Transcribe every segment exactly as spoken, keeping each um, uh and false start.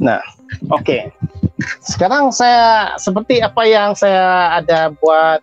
Nah, oke. Okay. Sekarang saya seperti apa yang saya ada buat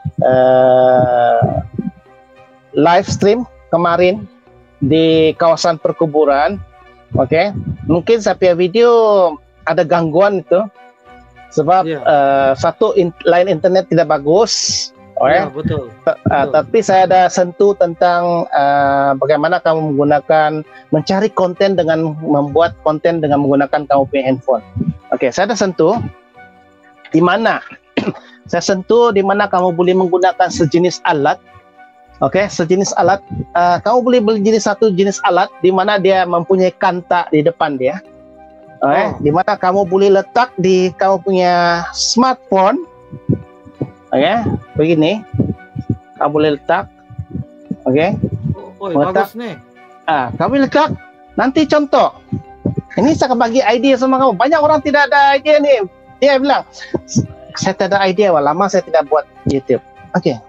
uh, live stream kemarin di kawasan perkuburan. Oke, okay. Mungkin saya punya video ada gangguan itu sebab yeah. uh, satu in, line internet tidak bagus. Oh ya, betul. T uh, betul. Tapi saya ada sentuh tentang uh, bagaimana kamu menggunakan mencari konten dengan membuat konten dengan menggunakan kamu punya handphone. Oke, okay, saya ada sentuh di mana saya sentuh di mana kamu boleh menggunakan sejenis alat. Oke, okay, sejenis alat. Uh, kamu boleh beli jenis satu jenis alat di mana dia mempunyai kanta di depan dia. Oke, okay, oh. Di mana kamu boleh letak di kamu punya smartphone. Oke, okay, begini. Kamu boleh letak. Oke. Okay. Oh, oh bagus nih. Ah, kamu letak. Nanti contoh. Ini saya bagi idea sama kamu. Banyak orang tidak ada idea nih. Dia bilang, saya tidak ada idea. Wah, lama saya tidak buat YouTube. Oke. Okay.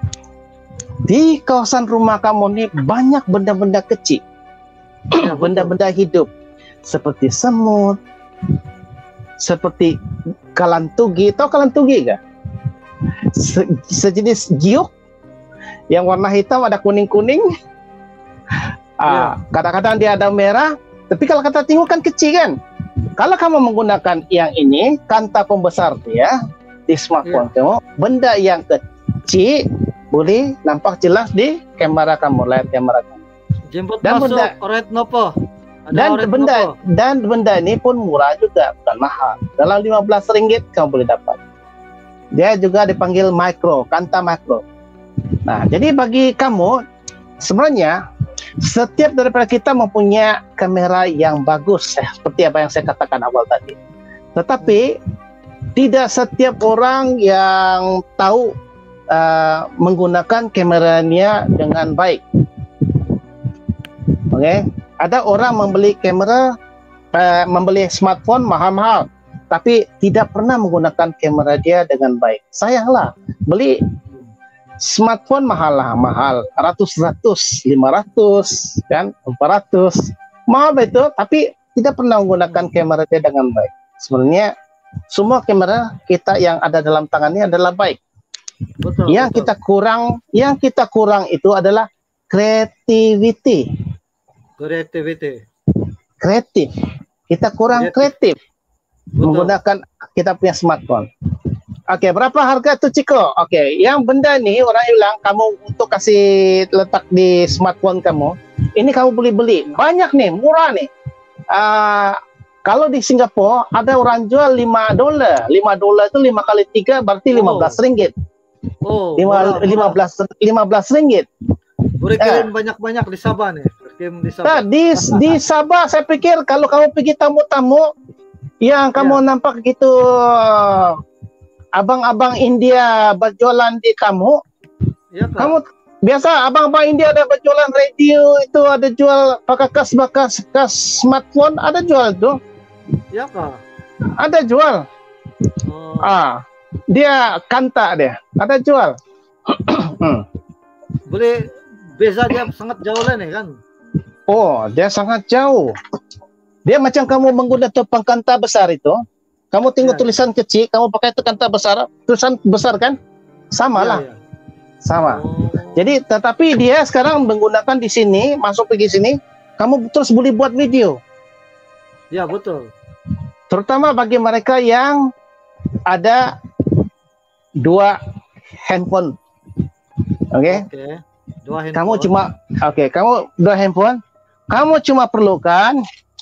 Di kawasan rumah kamu nih banyak benda-benda kecil. Benda-benda hidup. Seperti semut. Seperti kalantugi. Tahu kalantugi nggak? Se sejenis giok yang warna hitam ada kuning-kuning. Kadang-kadang yeah. dia ada merah, tapi kalau kata tengok kan kecil kan. Kalau kamu menggunakan yang ini, kanta pembesar dia di smartphone yeah. kamu, benda yang kecil boleh nampak jelas di kamera kamu, layar kamera kamu. Jemput dan masuk benda, oret nopo. Ada dan oret benda nopo. dan benda ini pun murah juga, bukan mahal. Dalam lima belas ringgit kamu boleh dapat. Dia juga dipanggil micro, kanta micro. Nah, jadi bagi kamu, sebenarnya setiap daripada kita mempunyai kamera yang bagus, eh, seperti apa yang saya katakan awal tadi. Tetapi tidak setiap orang yang tahu uh, menggunakan kameranya dengan baik. Oke, okay? Ada orang membeli kamera, uh, membeli smartphone mahal-mahal, tapi tidak pernah menggunakan kamera dia dengan baik. Sayanglah, beli smartphone mahal lah, mahal, ratus-ratus, lima ratus, kan, empat ratus, mahal itu, tapi tidak pernah menggunakan kamera dia dengan baik. Sebenarnya semua kamera kita yang ada dalam tangannya adalah baik. Betul, yang betul. kita kurang, yang kita kurang itu adalah creativity. Creativity. Kreatif. Kita kurang kreatif. Betul. Menggunakan kita punya smartphone. Oke, okay, berapa harga tuh Ciko? Oke, okay, yang benda ini orang bilang kamu untuk kasih letak di smartphone kamu, ini kamu boleh beli. Banyak nih, murah nih. Uh, kalau di Singapura ada orang jual lima dolar. lima dolar itu lima kali tiga berarti lima belas ringgit. Oh, lima belas ringgit. Boleh kirim banyak-banyak di Sabah nih. Kirim di Sabah. Nah, di, di Sabah saya pikir kalau kamu pergi tamu-tamu yang kamu ya. nampak gitu abang-abang India berjualan di kamu, ya, kamu biasa abang-abang India ada berjualan radio itu, ada jual pakai kas-kas kas smartphone, ada jual tuh. Ya kak. Ada jual. Oh. Ah, dia kanta dia, ada jual. Boleh beza dia sangat jauh lah nih kan? Oh, dia sangat jauh. Dia macam kamu menggunakan topang kanta besar itu. Kamu tengok ya, tulisan ya. kecil, kamu pakai itu kanta besar, tulisan besar kan? Sama ya, lah. Ya. Sama. Oh. Jadi, tetapi dia sekarang menggunakan di sini, masuk pergi sini, kamu terus boleh buat video. Ya, betul. Terutama bagi mereka yang ada dua handphone. Oke? Okay? Okay. Dua handphone. Kamu cuma, oke, okay, kamu dua handphone, kamu cuma perlukan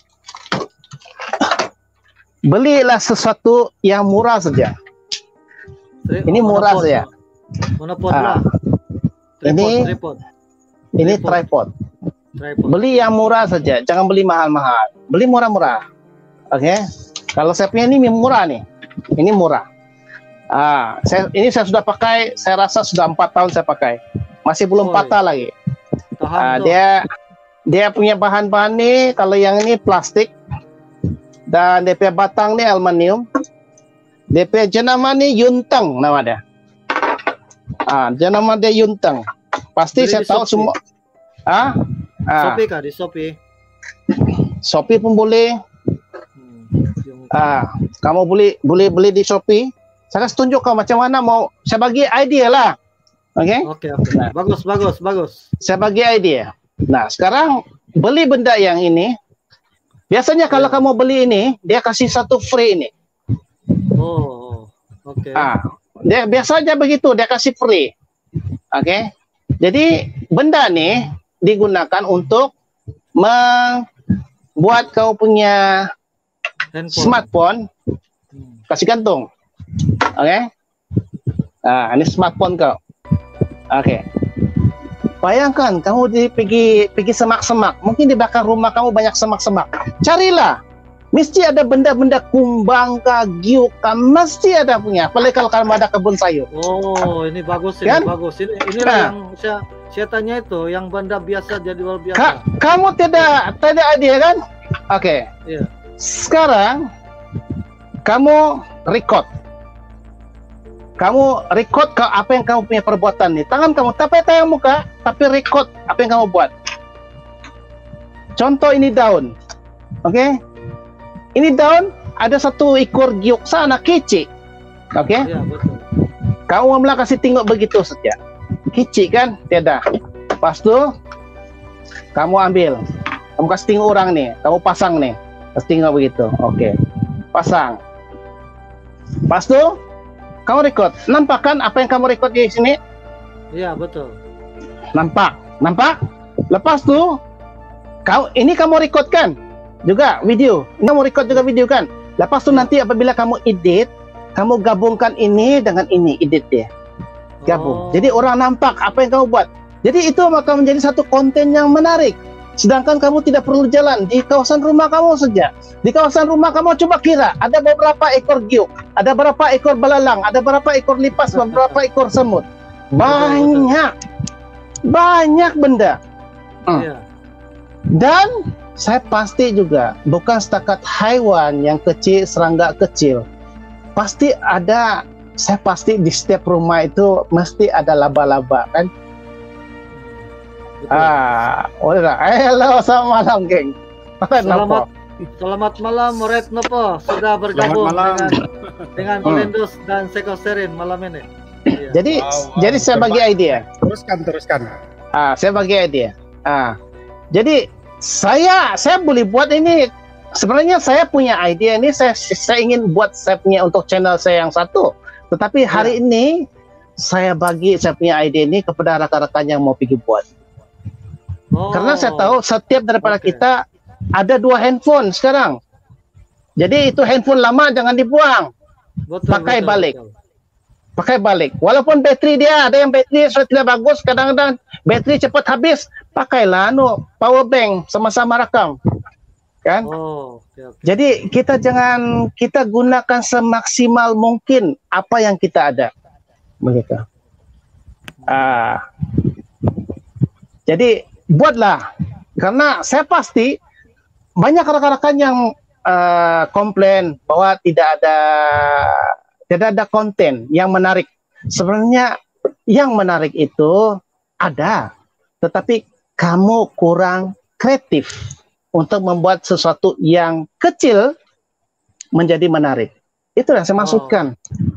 belilah sesuatu yang murah saja. Tri ini murah monopod, saja. Monopod lah. Tripod, ini tripod. ini tripod. tripod. Beli yang murah saja, jangan beli mahal-mahal. Beli murah-murah. Oke. Okay? Kalau saya punya ini murah nih. Ini murah. Ah, saya ini saya sudah pakai, saya rasa sudah empat tahun saya pakai. Masih belum oh, patah lagi. Ah, dia dia punya bahan-bahan nih, kalau yang ini plastik. Dan D P batang ni aluminium. D P jenama ni Yuntang nama dia. Ah, jenama dia Yuntang. Pasti saya tahu semua. Ah? ah. Shopee kah? Di Shopee. Shopee pun boleh. Ah, kamu beli beli beli di Shopee. Saya kasih tunjuk kau macam mana mau. Saya bagi idea lah. Oke? Okay? Oke, oke. Bagus, bagus, bagus. Saya bagi idea. Nah, sekarang beli benda yang ini. Biasanya kalau Ya. kamu beli ini, dia kasih satu free ini. Oh, oke. Ah, dia biasanya begitu, dia kasih free. Oke? Okay? Jadi benda nih digunakan untuk membuat kau punya Handphone. smartphone Hmm. kasih gantung. Oke? Okay? Ah, ini smartphone kau. Oke. Okay. Bayangkan kamu di pergi pergi semak-semak, mungkin di belakang rumah kamu banyak semak-semak. Carilah. Mesti ada benda-benda kumbang kah, giuk kah, mesti ada punya. Apalagi kalau kamu ada kebun sayur. Oh, ini bagus, ini Kan? bagus. Ini inilah Nah. yang saya saya tanya itu, yang benda biasa jadi luar biasa. Ka kamu tidak tidak idea kan? Oke. Okay. Iya. Sekarang kamu record. Kamu record ke apa yang kamu punya perbuatan nih. Tangan kamu tapi tayang muka, tapi record apa yang kamu buat. Contoh ini daun. Oke? Okay? Ini daun ada satu ekor giok sana kecil. Oke? Okay? Iya, betul. Kamu malah kasih tengok begitu saja. Kecil kan? Tidak. Lepas tu kamu ambil. Kamu kasih tengok orang nih. Kamu pasang nih. Kasih tengok begitu. Oke. Okay. Pasang. Lepas tu kamu record. Nampak kan apa yang kamu record di sini? Iya, betul. Nampak. Nampak? Lepas tu kau ini kamu record kan? Juga video. Ini kamu record juga video kan? Lepas tu nanti apabila kamu edit, kamu gabungkan ini dengan ini edit dia. Gabung. Oh. Jadi orang nampak apa yang kamu buat. Jadi itu maka menjadi satu konten yang menarik. Sedangkan kamu tidak perlu jalan di kawasan rumah kamu saja. Di kawasan rumah kamu coba kira ada beberapa ekor giok, ada berapa ekor belalang, ada berapa ekor lipas, beberapa ekor semut. Banyak. Banyak benda. Hmm. Iya. Dan saya pasti juga bukan setakat haiwan yang kecil, serangga kecil. Pasti ada, saya pasti di setiap rumah itu mesti ada laba-laba kan? Betul. Ah, udah. Halo, selamat malam, geng. Selamat Selamat malam Retno po, sudah bergabung malam. dengan dengan Hmm. Polendus dan Sekoserin malam ini. Iya. Jadi, Wow, wow. jadi saya bagi Coba. idea. Teruskan, teruskan. Ah, saya bagi idea. Ah, jadi saya saya boleh buat ini. Sebenarnya saya punya idea ini. Saya saya ingin buat saya punya untuk channel saya yang satu. Tetapi hari Ya. ini saya bagi saya punya idea ini kepada rakan-rakan yang mau pergi buat. Oh, Karena saya tahu setiap daripada Oke. kita ada dua handphone sekarang. Jadi itu handphone lama jangan dibuang. betul, pakai betul, balik. betul. Pakai balik. Walaupun bateri dia ada yang bateri sudah tidak bagus, kadang-kadang bateri cepat habis, pakailah anu power bank sama-sama rakam. Kan? Oh, oke, oke. Jadi kita jangan kita gunakan semaksimal mungkin apa yang kita ada. Begitu. Ah. Jadi buatlah karena saya pasti banyak rekan-rekan yang uh, komplain bahwa tidak ada tidak ada konten yang menarik. Sebenarnya yang menarik itu ada, tetapi kamu kurang kreatif untuk membuat sesuatu yang kecil menjadi menarik. Itu yang saya Oh. maksudkan.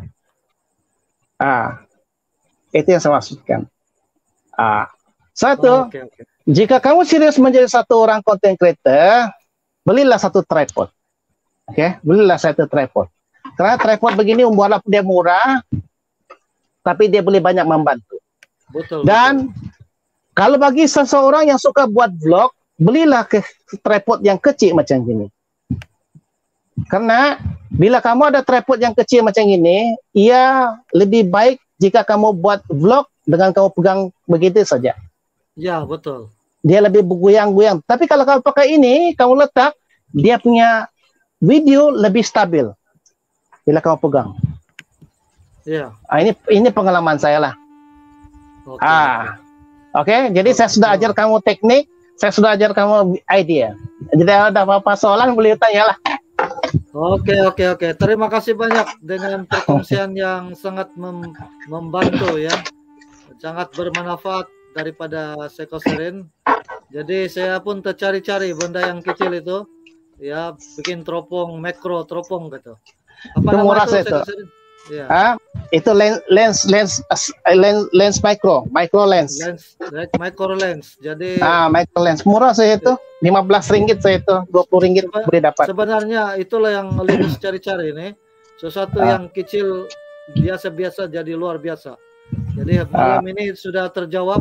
Ah, itu yang saya maksudkan. Ah, satu. Oh, oke, oke. Jika kamu serius menjadi satu orang content creator, belilah satu tripod. Oke, okay? Belilah satu tripod. Karena tripod begini walaupun dia murah, tapi dia boleh banyak membantu. Betul. Dan kalau bagi seseorang yang suka buat vlog, belilah ke tripod yang kecil macam gini. Karena bila kamu ada tripod yang kecil macam ini, ia lebih baik jika kamu buat vlog dengan kamu pegang begitu saja. Ya, betul. Dia lebih bergoyang-goyang. Tapi kalau kamu pakai ini, kamu letak, dia punya video lebih stabil bila kamu pegang. Iya. Ah, ini ini pengalaman saya lah. Oke. Ah, oke. Okay? Jadi saya sudah ajar kamu teknik, saya sudah ajar kamu idea. Jadi ada apa-apa soalan boleh tanya lah. Oke, oke, oke. Terima kasih banyak dengan perkongsian yang sangat mem- membantu ya. Sangat bermanfaat daripada Sekoserin. Jadi saya pun tercari-cari benda yang kecil itu. ya bikin teropong makro teropong gitu. Apa Itu nama murah itu? saya Saya itu. kasih- Ya. Ah, itu lens lens lens uh, lens lens micro, micro lens. Lens, like micro lens. Jadi Ah, micro lens murah saya itu, lima belas ringgit saya itu, dua puluh ringgit Seba- boleh dapat. sebenarnya itulah yang Linus cari-cari nih. Sesuatu Ah. yang kecil biasa-biasa jadi luar biasa. Jadi malam ini sudah terjawab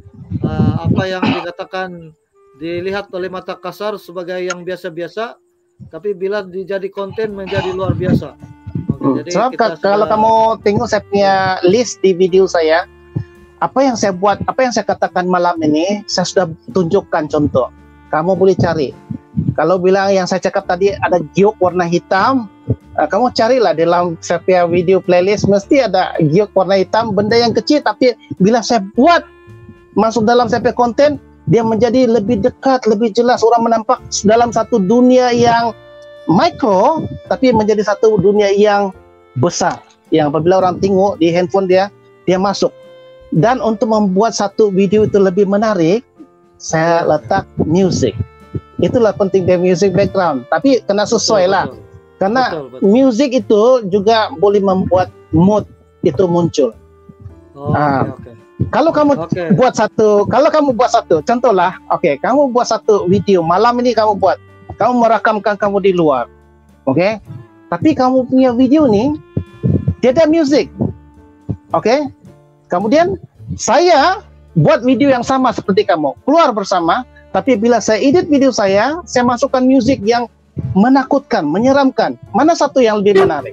uh, apa yang dikatakan dilihat oleh mata kasar sebagai yang biasa-biasa, tapi bila dijadi konten menjadi luar biasa. Oke, Hmm. jadi Sebab kita ka- kalau sudah- kamu tengok saya punya list di video saya, apa yang saya buat, apa yang saya katakan malam ini, saya sudah tunjukkan contoh. Kamu boleh cari. Kalau bilang yang saya cakap tadi ada giok warna hitam, uh, kamu carilah dalam saya punya video playlist, mesti ada giok warna hitam, benda yang kecil, tapi bila saya buat masuk dalam saya punya konten, dia menjadi lebih dekat, lebih jelas, orang menampak dalam satu dunia yang mikro, tapi menjadi satu dunia yang besar, yang apabila orang tengok di handphone dia, dia masuk. Dan untuk membuat satu video itu lebih menarik, saya letak music. Itulah penting dari music background, tapi kena sesuai lah, Betul, karena betul, betul. music itu juga boleh membuat mood itu muncul. Oh, Ah. oke, oke. Kalau kamu Oke. buat satu, kalau kamu buat satu, contohlah, oke, kamu buat satu video malam ini kamu buat, kamu merakamkan kamu di luar, oke, tapi kamu punya video nih, tidak music, oke, kemudian saya buat video yang sama seperti kamu, keluar bersama, tapi bila saya edit video saya, saya masukkan music yang menakutkan, menyeramkan, mana satu yang lebih menarik?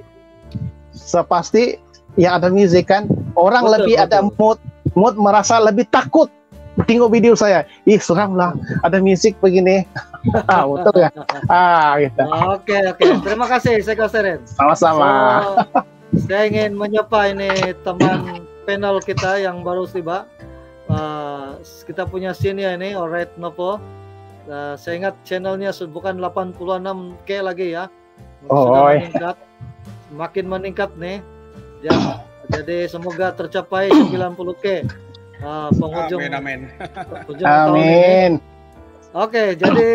Sepasti yang ada music kan, orang Betul, lebih betul. ada mood, mood merasa lebih takut tengok video saya. Ih, seram lah, ada musik begini. Ah, betul ya? Ah, gitu. Oke, oke. Terima kasih, Seko Seren. Sama-sama. So, saya ingin menyapa ini teman panel kita yang baru tiba. Uh, kita punya senior ini, Alright Nopo. Uh, saya ingat channelnya su- bukan delapan puluh enam K lagi ya. Oh, Sudah oi. meningkat. Makin meningkat nih. Ya, jadi semoga tercapai sembilan puluh K. Uh, penghujung, Amin, amin. penghujung tahun ini. Amin. Oke, jadi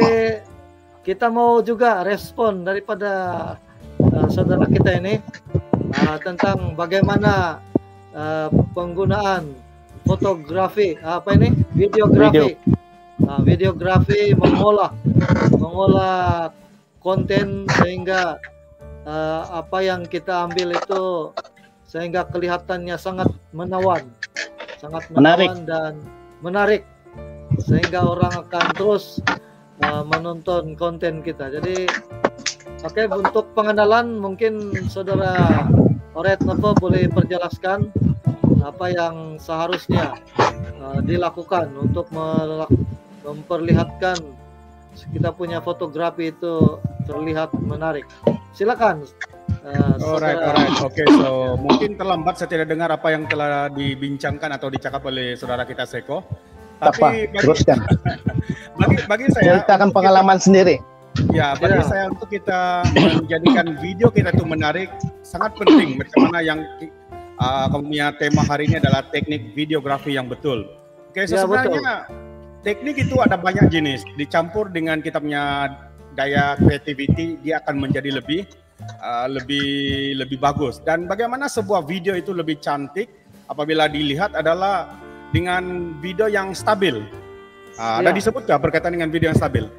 kita mau juga respon daripada uh, saudara kita ini uh, tentang bagaimana uh, penggunaan fotografi, apa ini, videografi, uh, videografi mengolah, mengolah konten sehingga uh, apa yang kita ambil itu sehingga kelihatannya sangat menawan, sangat Menarik. menawan dan menarik, sehingga orang akan terus uh, menonton konten kita. Jadi, oke, untuk pengenalan mungkin saudara Oret Nopo boleh perjelaskan apa yang seharusnya uh, dilakukan untuk melak- memperlihatkan kita punya fotografi itu terlihat menarik. Silakan. Uh, Alright, saudara. alright. Oke, so mungkin terlambat saya tidak dengar apa yang telah dibincangkan atau dicakap oleh saudara kita Seko. Apa? Tapi bagi, Teruskan. bagi, bagi saya, Ceritakan untuk pengalaman sendiri. kita- ya, bagi Ya. saya untuk kita menjadikan video kita itu menarik sangat penting. Macam mana yang uh, kamu punya tema hari ini adalah teknik videografi yang betul. Oke, so Ya, sebenarnya teknik itu ada banyak jenis. Dicampur dengan kita punya daya creativity, dia akan menjadi lebih uh, lebih lebih bagus. Dan bagaimana sebuah video itu lebih cantik apabila dilihat adalah dengan video yang stabil. Uh, Ada Ya. disebut nggak berkaitan dengan video yang stabil?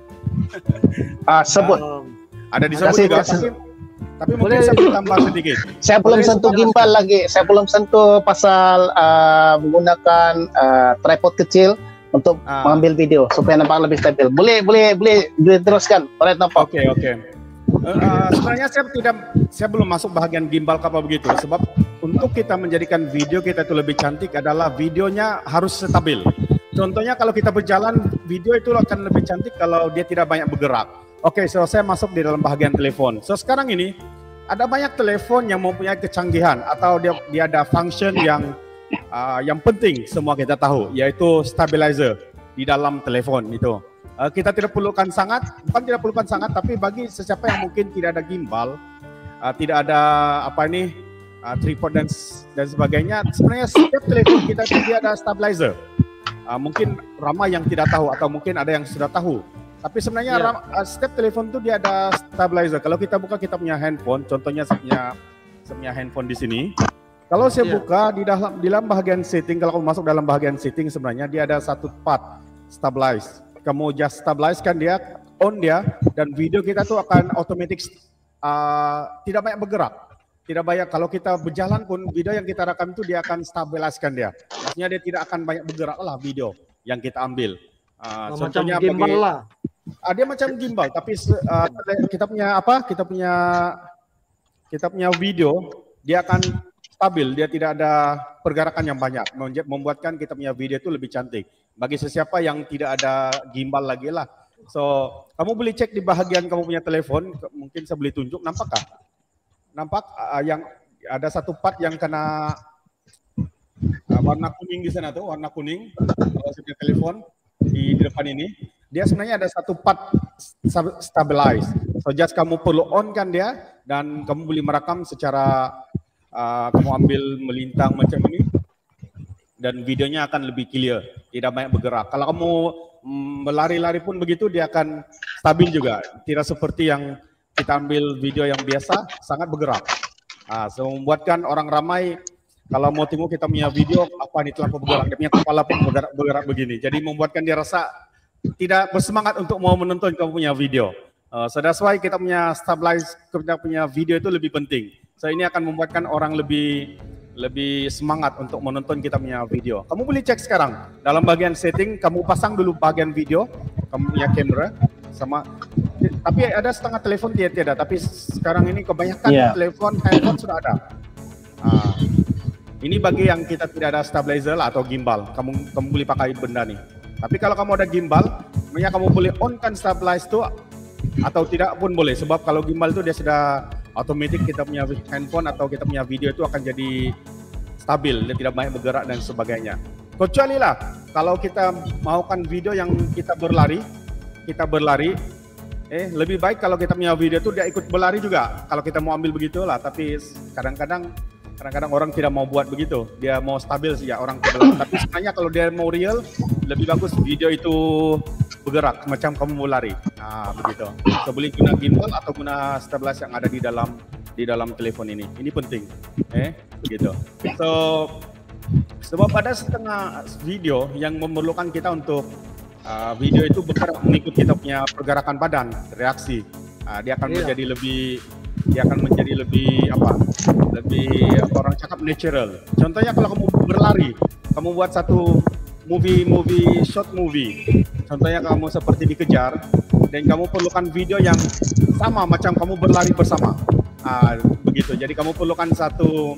Ah, sebut. Um, Ada disebut Kasih- juga. kasih. Tapi, tapi mungkin Boleh. saya boleh tambah sedikit. Saya belum Boleh sentuh jelaskan. gimbal lagi. Saya belum sentuh pasal uh, menggunakan uh, tripod kecil untuk Ah. mengambil video supaya nampak lebih stabil. Boleh, boleh, boleh, boleh teruskan. Boleh nampak. Oke, oke. Eh, eh, sebenarnya saya tidak, saya belum masuk bahagian gimbal apa begitu. Sebab untuk kita menjadikan video kita itu lebih cantik adalah videonya harus stabil. Contohnya kalau kita berjalan, video itu akan lebih cantik kalau dia tidak banyak bergerak. Oke, so saya masuk di dalam bahagian telepon. So sekarang ini ada banyak telepon yang mempunyai kecanggihan atau dia dia ada function yang uh, yang penting semua kita tahu, yaitu stabilizer di dalam telepon itu. Uh, kita tidak perlukan sangat, bukan tidak perlukan sangat, tapi bagi sesiapa yang mungkin tidak ada gimbal, uh, tidak ada apa ini uh, tripod dan dan sebagainya, sebenarnya setiap telepon kita itu dia ada stabilizer. Uh, mungkin ramai yang tidak tahu atau mungkin ada yang sudah tahu. Tapi sebenarnya Ya. ram- uh, setiap telepon tuh dia ada stabilizer. Kalau kita buka kita punya handphone, contohnya saya punya, saya punya handphone di sini. Kalau saya Ya. buka di dalam di dalam bagian setting, kalau kamu masuk dalam bagian setting sebenarnya dia ada satu part stabilize. Kamu just stabilize kan dia, on dia, dan video kita tuh akan otomatis uh, tidak banyak bergerak. Tidak banyak, kalau kita berjalan pun video yang kita rekam itu dia akan stabiliskan dia. Maksudnya dia tidak akan banyak bergerak lah video yang kita ambil. Uh, Macam contohnya gimbal bagi- lah. Ah, dia macam gimbal, tapi uh, kita punya apa? Kita punya kita punya video, dia akan stabil, dia tidak ada pergerakan yang banyak, membuatkan kita punya video itu lebih cantik. Bagi sesiapa yang tidak ada gimbal lagi lah. So, kamu boleh cek di bahagian kamu punya telepon, mungkin saya boleh tunjuk, nampakkah? Nampak uh, yang ada satu part yang kena uh, warna kuning di sana tuh, warna kuning kalau saya punya telepon di, di depan ini. Dia sebenarnya ada satu part stabilize. So just kamu perlu on kan dia dan kamu boleh merekam secara uh, kamu ambil melintang macam ini dan videonya akan lebih clear, tidak banyak bergerak. Kalau kamu mm, berlari-lari pun begitu dia akan stabil juga, tidak seperti yang kita ambil video yang biasa sangat bergerak. Uh, so membuatkan orang ramai kalau mau tengok kita punya video apa ini terlalu bergerak, dia punya kepala pun bergerak, bergerak begini. Jadi membuatkan dia rasa tidak bersemangat untuk mau menonton kamu punya video. Uh, so that's why kita punya stabilize, kita punya video itu lebih penting. So ini akan membuatkan orang lebih lebih semangat untuk menonton kita punya video. Kamu boleh cek sekarang dalam bagian setting, kamu pasang dulu bagian video, kamu punya kamera sama. Tapi ada setengah telepon tidak tiada. Tapi sekarang ini kebanyakan Yeah. telepon, handphone sudah ada. Uh, ini bagi yang kita tidak ada stabilizer lah atau gimbal, kamu kamu boleh pakai benda nih. Tapi kalau kamu ada gimbal, makanya kamu boleh on kan stabilize itu atau tidak pun boleh. Sebab kalau gimbal itu dia sudah otomatis kita punya handphone atau kita punya video itu akan jadi stabil, dia tidak banyak bergerak dan sebagainya. Kecuali lah kalau kita maukan video yang kita berlari, kita berlari, eh lebih baik kalau kita punya video itu dia ikut berlari juga. Kalau kita mau ambil begitulah, tapi kadang-kadang Kadang-kadang orang tidak mau buat begitu, dia mau stabil saja orang kebelah. Tapi sebenarnya kalau dia mau real, lebih bagus video itu bergerak macam kamu mau lari. Nah, begitu. So, boleh guna gimbal atau guna stabilize yang ada di dalam di dalam telepon ini. Ini penting, eh, begitu. So, sebab ada setengah video yang memerlukan kita untuk uh, video itu bergerak mengikut kita punya pergerakan badan, reaksi. Uh, dia akan Iya. menjadi lebih dia akan menjadi lebih apa lebih apa orang cakap natural. Contohnya kalau kamu berlari, kamu buat satu movie movie short movie, contohnya kamu seperti dikejar dan kamu perlukan video yang sama macam kamu berlari bersama, ah, begitu. Jadi kamu perlukan satu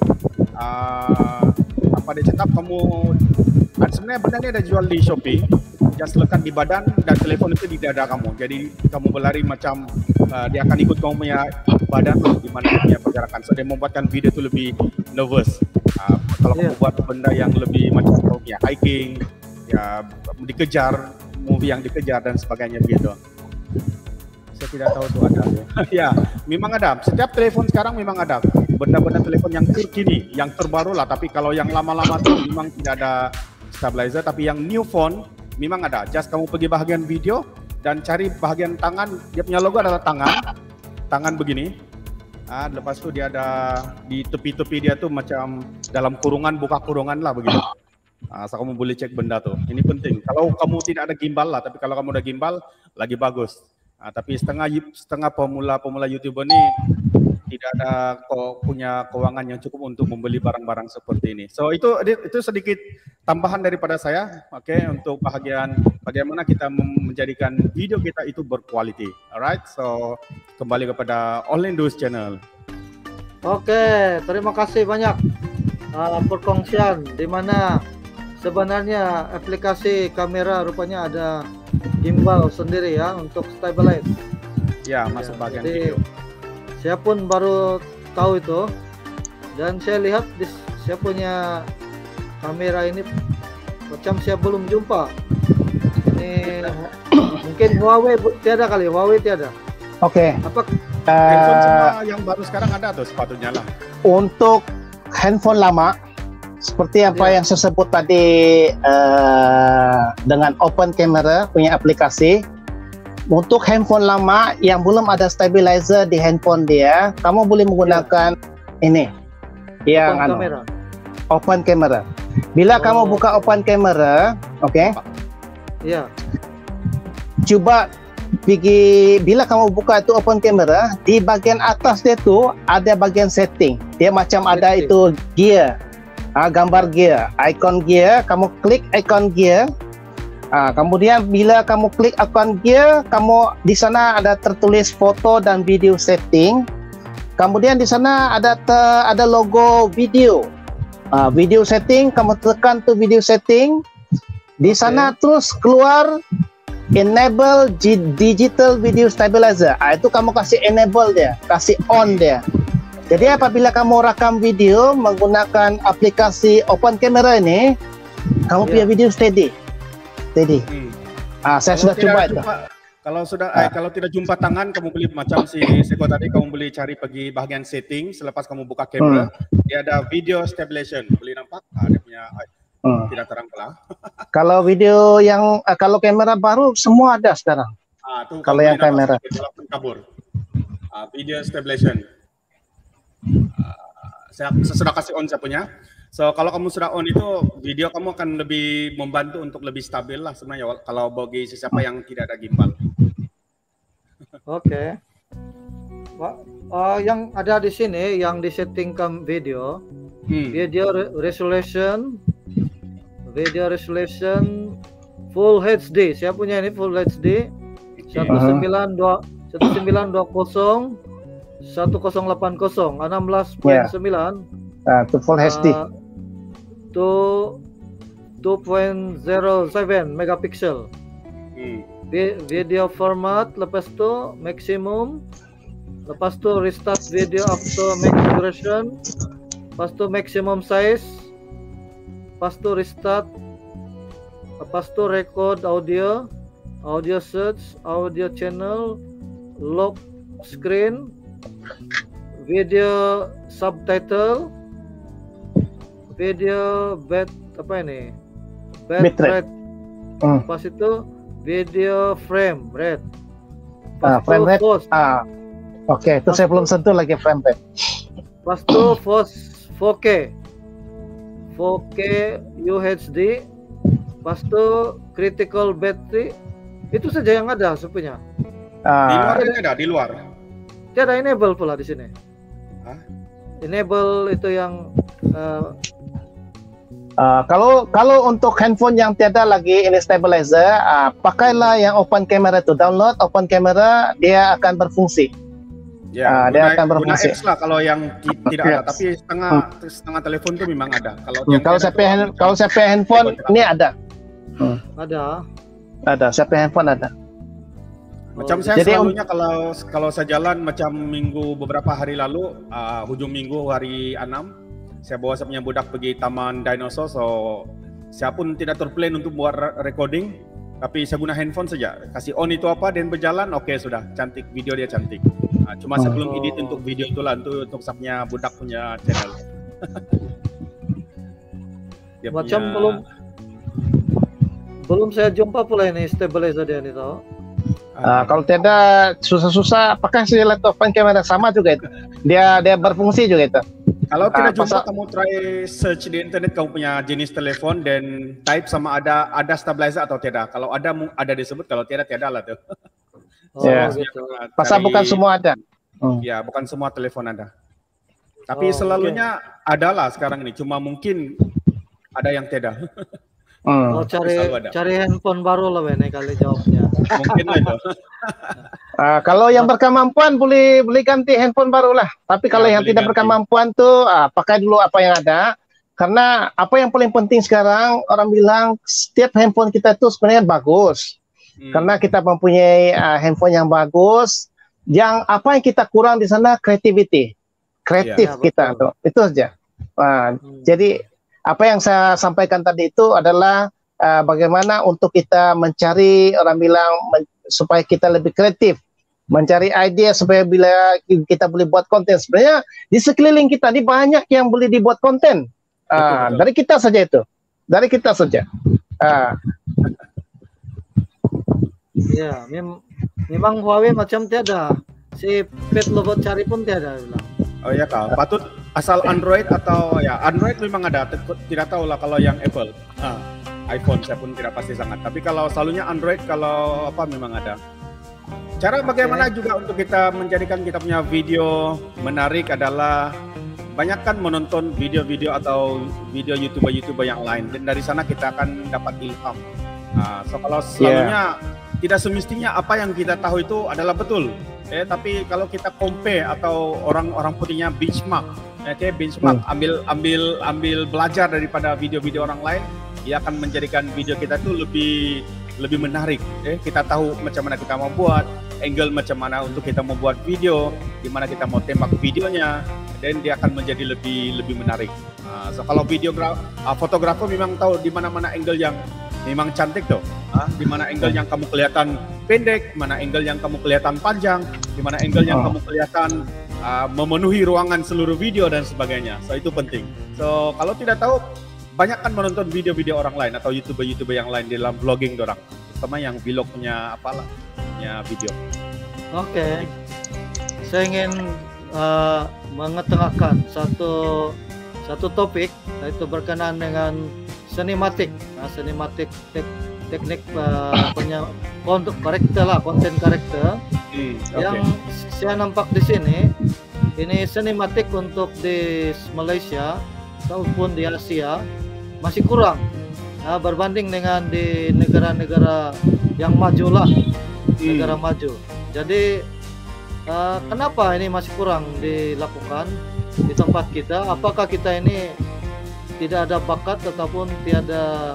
ah, apa dia cakap kamu ah, sebenarnya benda ini ada jual di Shopee, just lekat di badan dan telepon itu di dada kamu. Jadi kamu berlari macam uh, dia akan ikut kamu punya badan di mana dia punya pergerakan. So dia membuatkan video itu lebih nervous. Uh, kalau Yeah. kamu buat benda yang lebih macam kamu punya hiking, ya dikejar, movie yang dikejar dan sebagainya begitu. Saya tidak tahu tuh ada. Ya, memang ada. Setiap telepon sekarang memang ada. Benda-benda telepon yang terkini, yang terbaru lah. Tapi kalau yang lama-lama tuh memang tidak ada stabilizer. Tapi yang new phone memang ada. Just kamu pergi bahagian video dan cari bahagian tangan. Dia punya logo adalah tangan, tangan begini. Ah, lepas tu dia ada di tepi-tepi dia tuh macam dalam kurungan, buka kurungan lah begitu. Ah, so kamu boleh cek benda tuh. Ini penting. Kalau kamu tidak ada gimbal lah, tapi kalau kamu ada gimbal lagi bagus. Ah, tapi setengah setengah pemula-pemula YouTuber ni tidak ada kok punya keuangan yang cukup untuk membeli barang-barang seperti ini. So itu itu sedikit tambahan daripada saya, oke, okay, untuk bahagian bagaimana kita menjadikan video kita itu berkualiti. Alright, so kembali kepada Online News Channel. Oke, terima kasih banyak uh, perkongsian di mana sebenarnya aplikasi kamera rupanya ada gimbal sendiri ya untuk stabilize. Ya, masuk bagian Jadi, video. saya pun baru tahu itu dan saya lihat di, saya punya kamera ini macam saya belum jumpa. Ini mungkin Huawei bu- tiada kali, Huawei tiada. Oke. Apa Handphone Eh, semua yang baru sekarang ada tuh sepatutnya lah. untuk handphone lama seperti apa Ya. yang saya sebut tadi, eh, dengan open camera punya aplikasi, untuk handphone lama yang belum ada stabilizer di handphone dia, kamu boleh menggunakan ya. ini yang Open anu, kamera. open camera. Bila Oh. kamu buka open camera, oke, okay, Ya. coba pergi, bila kamu buka itu open camera, di bagian atas dia tu ada bagian setting. Dia macam ada Setting. itu gear, ah, gambar gear, icon gear. Kamu klik icon gear. Ah, kemudian bila kamu klik icon gear, kamu di sana ada tertulis foto dan video setting. Kemudian di sana ada ter, ada logo video. Ah, video setting, kamu tekan tu video setting. Di Okay. sana terus keluar enable G digital video stabilizer. Ah, itu kamu kasih enable dia, kasih on dia. Jadi apabila kamu rakam video menggunakan aplikasi open camera ini, kamu Ya. punya video steady. Steady. Hmm. Ah, saya Kalau sudah tidak coba itu. jumpa, kalau sudah Ah. eh, kalau tidak jumpa tangan, kamu boleh macam si Seko tadi, kamu boleh cari pergi bagian setting. Selepas kamu buka kamera, dia ada video stabilization. Boleh nampak? Ah, dia punya ah, Hmm. tidak terang pula. Kalau video yang ah, kalau kamera baru semua ada sekarang. Ah, tu Kalau kamu yang boleh nampak kamera. sedikit walaupun kabur. Ah, video stabilization. Ah, saya, saya sudah kasih on saya punya. So kalau kamu sudah on itu, video kamu akan lebih membantu untuk lebih stabil lah sebenarnya. wal- Kalau bagi siapa yang tidak ada gimbal. Oke. Wah, uh, yang ada di sini yang disettingkan video, Hmm. video re- resolution, video resolution full H D. Saya punya ini full H D satu sembilan dua satu sembilan dua nol satu nol delapan nol enam belas koma sembilan Ah, itu full H D. uh, to dua koma nol tujuh megapiksel. Hmm. Vi- video format, lepas tu maximum, lepas tu restart video after max duration, lepas tu maximum size, lepas tu restart, lepas tu record audio, audio search, audio channel, lock screen, video subtitle, video bed apa ini? Bed Bitrate. rate. Hmm. Lepas itu video frame rate. Ah, Lepas frame tu rate. force. Ah, oke, itu saya belum sentuh lagi frame rate. Lepas tu force four K. four K U H D. Lepas tu critical battery. Itu saja yang ada sebenarnya. Di luar Ah, ini ada, di luar. Tiada enable pula di sini. Hah? Enable itu yang uh, ah, kalau kalau untuk handphone yang tiada lagi ini stabilizer, ah, pakailah yang open camera itu. Download open camera, dia akan berfungsi. Ya, Ah, dia guna, akan guna berfungsi. apps lah kalau yang ki- tidak ada, Apps. tapi setengah setengah telepon tu memang ada. Kalau Hmm, yang kalau tiada saya tu, punya hand- kalau saya punya handphone ini ada. Hmm, ada. ada. Saya punya handphone ada. macam Oh, saya jadi um- selalunya kalau kalau saya jalan macam minggu beberapa hari lalu, uh, hujung minggu hari enam, saya bawa saya punya budak pergi taman dinosaur, so saya pun tidak terplan untuk buat re- recording, tapi saya guna handphone saja, kasih on itu apa dan berjalan, oke sudah cantik, video dia cantik. Uh, cuma saya Oh. belum edit untuk video itu lah, untuk untuk saya punya budak punya channel. Dia Macam punya- belum belum saya jumpa pula ini stabilizer dia ni tahu. Ah, kalau tiada susah-susah, pakai saja laptop open camera, sama juga itu. Dia dia berfungsi juga itu. Kalau Ah, tidak jumpa, pasal- kamu try search di internet kamu punya jenis telepon dan type sama ada ada stabilizer atau tidak. Kalau ada mu- ada disebut, kalau tidak tiada lah tuh. Oh, Ya. gitu. Uh, Pasal cari- bukan semua ada. Hmm. Ya, bukan semua telepon ada. Tapi Oh, selalunya ada lah sekarang ini. Cuma mungkin ada yang tidak. Hmm. Oh, cari selalu ada. cari handphone baru lah ini kali jawabnya. Mungkin lah itu. Ah, kalau yang berkemampuan boleh boleh ganti handphone baru lah. Tapi kalau Ya, yang boleh tidak ganti. berkemampuan tuh ah, pakai dulu apa yang ada. Karena apa yang paling penting sekarang orang bilang setiap handphone kita tuh sebenarnya bagus. Hmm. Karena kita mempunyai ah, handphone yang bagus. Yang apa yang kita kurang di sana creativity, kreatif Ya, kita betul. tuh. Itu saja. Ah, Hmm. Jadi apa yang saya sampaikan tadi itu adalah ah, bagaimana untuk kita mencari orang bilang men- supaya kita lebih kreatif, mencari ide supaya bila kita boleh buat konten. Sebenarnya di sekeliling kita ini banyak yang boleh dibuat konten. Ah, betul. dari kita saja itu, dari kita saja. Ah, Ya, mem memang Huawei macam tiada. Si Pet Lobot cari pun tiada bilang. Oh ya kak, patut asal Android atau ya Android memang ada, tidak tahu lah kalau yang Apple, ah, iPhone saya pun tidak pasti sangat. Tapi kalau selalunya Android, kalau apa memang ada. Cara bagaimana okay. juga untuk kita menjadikan kita punya video menarik adalah banyakkan menonton video-video atau video YouTuber-YouTuber yang lain, dan dari sana kita akan dapat ilham. Nah, so kalau selalunya yeah. tidak semestinya apa yang kita tahu itu adalah betul. Eh, tapi kalau kita compare atau orang-orang putihnya benchmark, oke okay, benchmark, hmm. ambil ambil ambil belajar daripada video-video orang lain, dia akan menjadikan video kita tuh lebih lebih menarik. Eh, kita tahu macam mana kita mau buat, angle macam mana untuk kita membuat video, di mana kita mau tembak videonya, dan dia akan menjadi lebih lebih menarik. Uh, so kalau videografer, uh, fotografer memang tahu di mana-mana angle yang memang cantik tuh, ah, di mana angle yang kamu kelihatan pendek, mana angle yang kamu kelihatan panjang, di mana angle yang oh. kamu kelihatan uh, memenuhi ruangan seluruh video dan sebagainya. So itu penting. So kalau tidak tahu, banyakkan menonton video-video orang lain atau YouTuber-YouTuber yang lain di dalam vlogging dorang, terutama yang vlog punya apalah, punya video. Oke, okay. Saya ingin uh, mengetengahkan satu satu topik, yaitu berkenaan dengan sinematik, nah, sinematik tek, teknik uh, punya untuk karakter lah, konten karakter hmm, okay. yang saya nampak di sini. Ini sinematik untuk di Malaysia ataupun di Asia masih kurang, nah, berbanding dengan di negara-negara yang maju lah, hmm. negara maju. Jadi uh, kenapa ini masih kurang dilakukan di tempat kita? Apakah kita ini tidak ada bakat ataupun tiada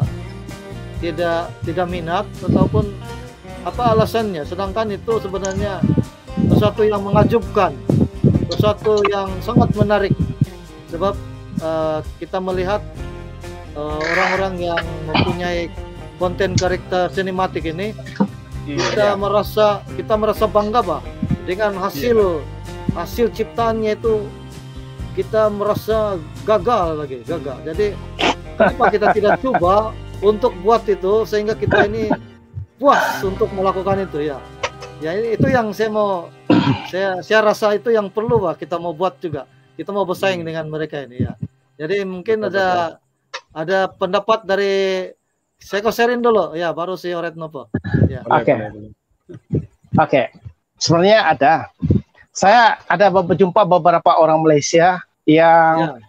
tidak tidak minat ataupun apa alasannya, sedangkan itu sebenarnya sesuatu yang mengajubkan, sesuatu yang sangat menarik, sebab uh, kita melihat orang-orang uh, yang mempunyai konten karakter sinematik ini, kita yeah. merasa kita merasa bangga bah dengan hasil yeah. hasil ciptaannya itu. Kita merasa gagal lagi, gagal. Jadi kenapa kita tidak coba untuk buat itu sehingga kita ini puas untuk melakukan itu ya. Ya itu yang saya mau, saya saya rasa itu yang perlu bah kita mau buat juga. Kita mau bersaing dengan mereka ini ya. Jadi mungkin ada ada pendapat dari saya sharing dulu ya, baru si Oret Nopo. Ya. Oke, okay. oke. Okay. Sebenarnya ada. Saya ada berjumpa beberapa orang Malaysia yang ya.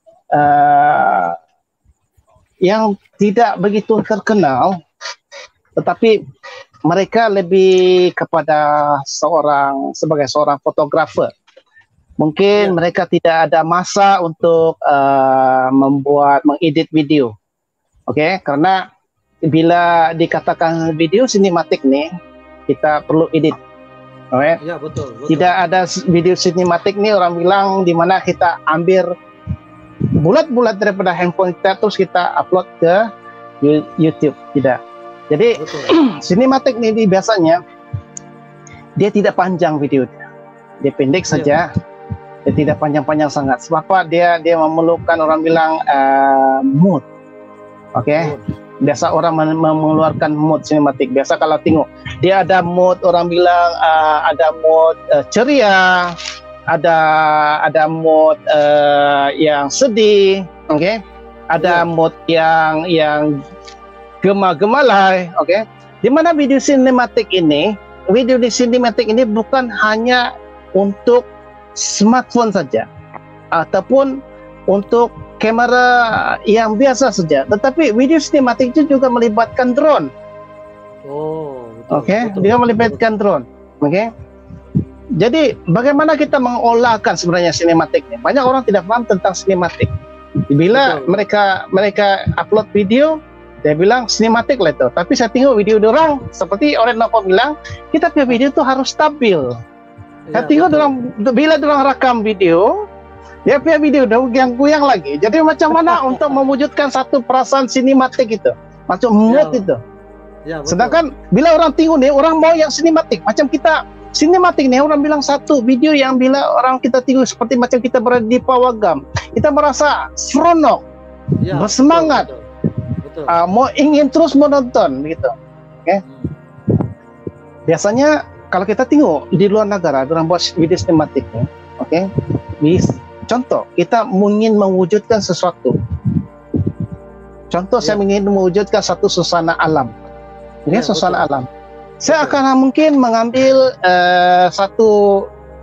uh, yang tidak begitu terkenal, tetapi mereka lebih kepada seorang sebagai seorang fotografer. Mungkin ya. mereka tidak ada masa untuk uh, membuat mengedit video, oke? Okay? Karena bila dikatakan video sinematik nih, kita perlu edit. Okay. Ya, betul, betul. Tidak ada video sinematik nih orang bilang di mana kita ambil bulat-bulat daripada handphone kita terus kita upload ke YouTube, tidak. Jadi sinematik ini biasanya dia tidak panjang videonya, dia pendek saja, ya. Dia tidak panjang-panjang sangat. Sebab apa? Dia dia memerlukan orang bilang uh, mood, oke? Okay? Biasa orang mengeluarkan mood sinematik. Biasa kalau tengok dia ada mood, orang bilang uh, ada mood uh, ceria, ada ada mood uh, yang sedih, oke? Okay? Ada yeah. mood yang yang gema-gemalai, oke? Okay? Di mana video sinematik ini, video di sinematik ini bukan hanya untuk smartphone saja ataupun untuk kamera yang biasa saja, tetapi video sinematik itu juga melibatkan drone. Oh, oke, okay? Dia melibatkan drone, oke. Okay? Jadi bagaimana kita mengolahkan sebenarnya sinematiknya? Banyak orang tidak paham tentang sinematik. Bila betul. mereka mereka upload video, dia bilang sinematik lah itu. Tapi saya tengok video orang seperti orang Nopo bilang, kita punya video itu harus stabil. Ya, saya tengok orang bila orang rekam video, dia punya video yang goyang lagi. Jadi macam mana untuk mewujudkan satu perasaan sinematik itu, macam mood ya. itu. Ya, sedangkan bila orang tengok nih, orang mau yang sinematik. Macam kita sinematik nih, orang bilang satu video yang bila orang kita tengok seperti macam kita berada di Pawagam, kita merasa seronok, ya, bersemangat, betul, betul. Betul. Uh, mau ingin terus menonton, gitu. Oke. Okay? Hmm. Biasanya kalau kita tengok di luar negara, orang buat video sinematik, ya, oke? Okay? Contoh, kita ingin mewujudkan sesuatu. Contoh, ya. Saya ingin mewujudkan satu suasana alam, oke? Okay? Ya, suasana betul. alam. Saya betul. akan mungkin mengambil uh, satu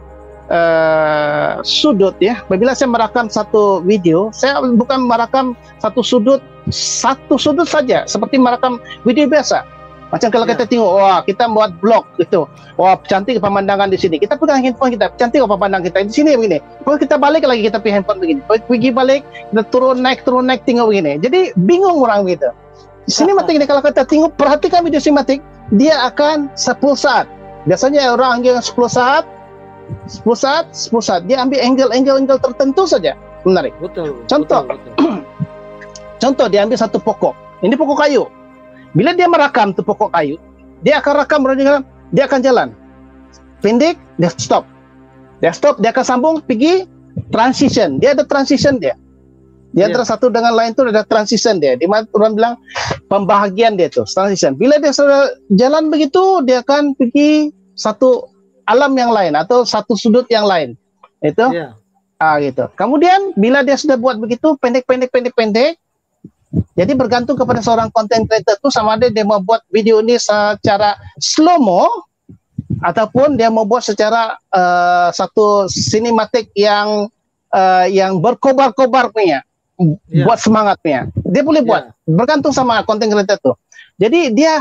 uh, sudut, ya. Apabila saya merakam satu video, saya bukan merakam satu sudut, satu sudut saja, seperti merakam video biasa. Macam kalau yeah. kita tengok, wah kita buat vlog gitu, wah cantik pemandangan di sini. Kita pegang handphone kita, cantik pemandangan kita di sini begini. Kalau kita balik lagi kita pergi handphone begini, pergi balik, kita turun naik turun naik tengok begini. Jadi bingung orang gitu. Sinematik ini kalau kita tengok, perhatikan video sinematik, dia akan sepuluh saat. Biasanya orang ambil sepuluh saat, sepuluh saat, sepuluh saat. Dia ambil angle-angle tertentu saja, menarik. Betul. Contoh, betul, betul. Contoh dia ambil satu pokok. Ini pokok kayu. Bila dia merakam tu pokok kayu, dia akan rakam, dia akan jalan. Pendek, dia stop. Dia stop, dia akan sambung, pergi, transition. Dia ada transition dia. Di antara yeah. satu dengan lain tu ada transition dia. Di mana orang bilang pembahagian dia tu, transition. Bila dia sudah jalan begitu, dia akan pergi satu alam yang lain atau satu sudut yang lain. Itu. Yeah. Ah gitu. Kemudian bila dia sudah buat begitu, pendek-pendek pendek-pendek, jadi bergantung kepada seorang content creator tu sama ada dia mau buat video ini secara slow mo ataupun dia mau buat secara uh, satu sinematik yang uh, yang berkobar-kobar punya, yeah. buat semangatnya. Dia boleh buat, yeah. bergantung sama content creator tu. Jadi dia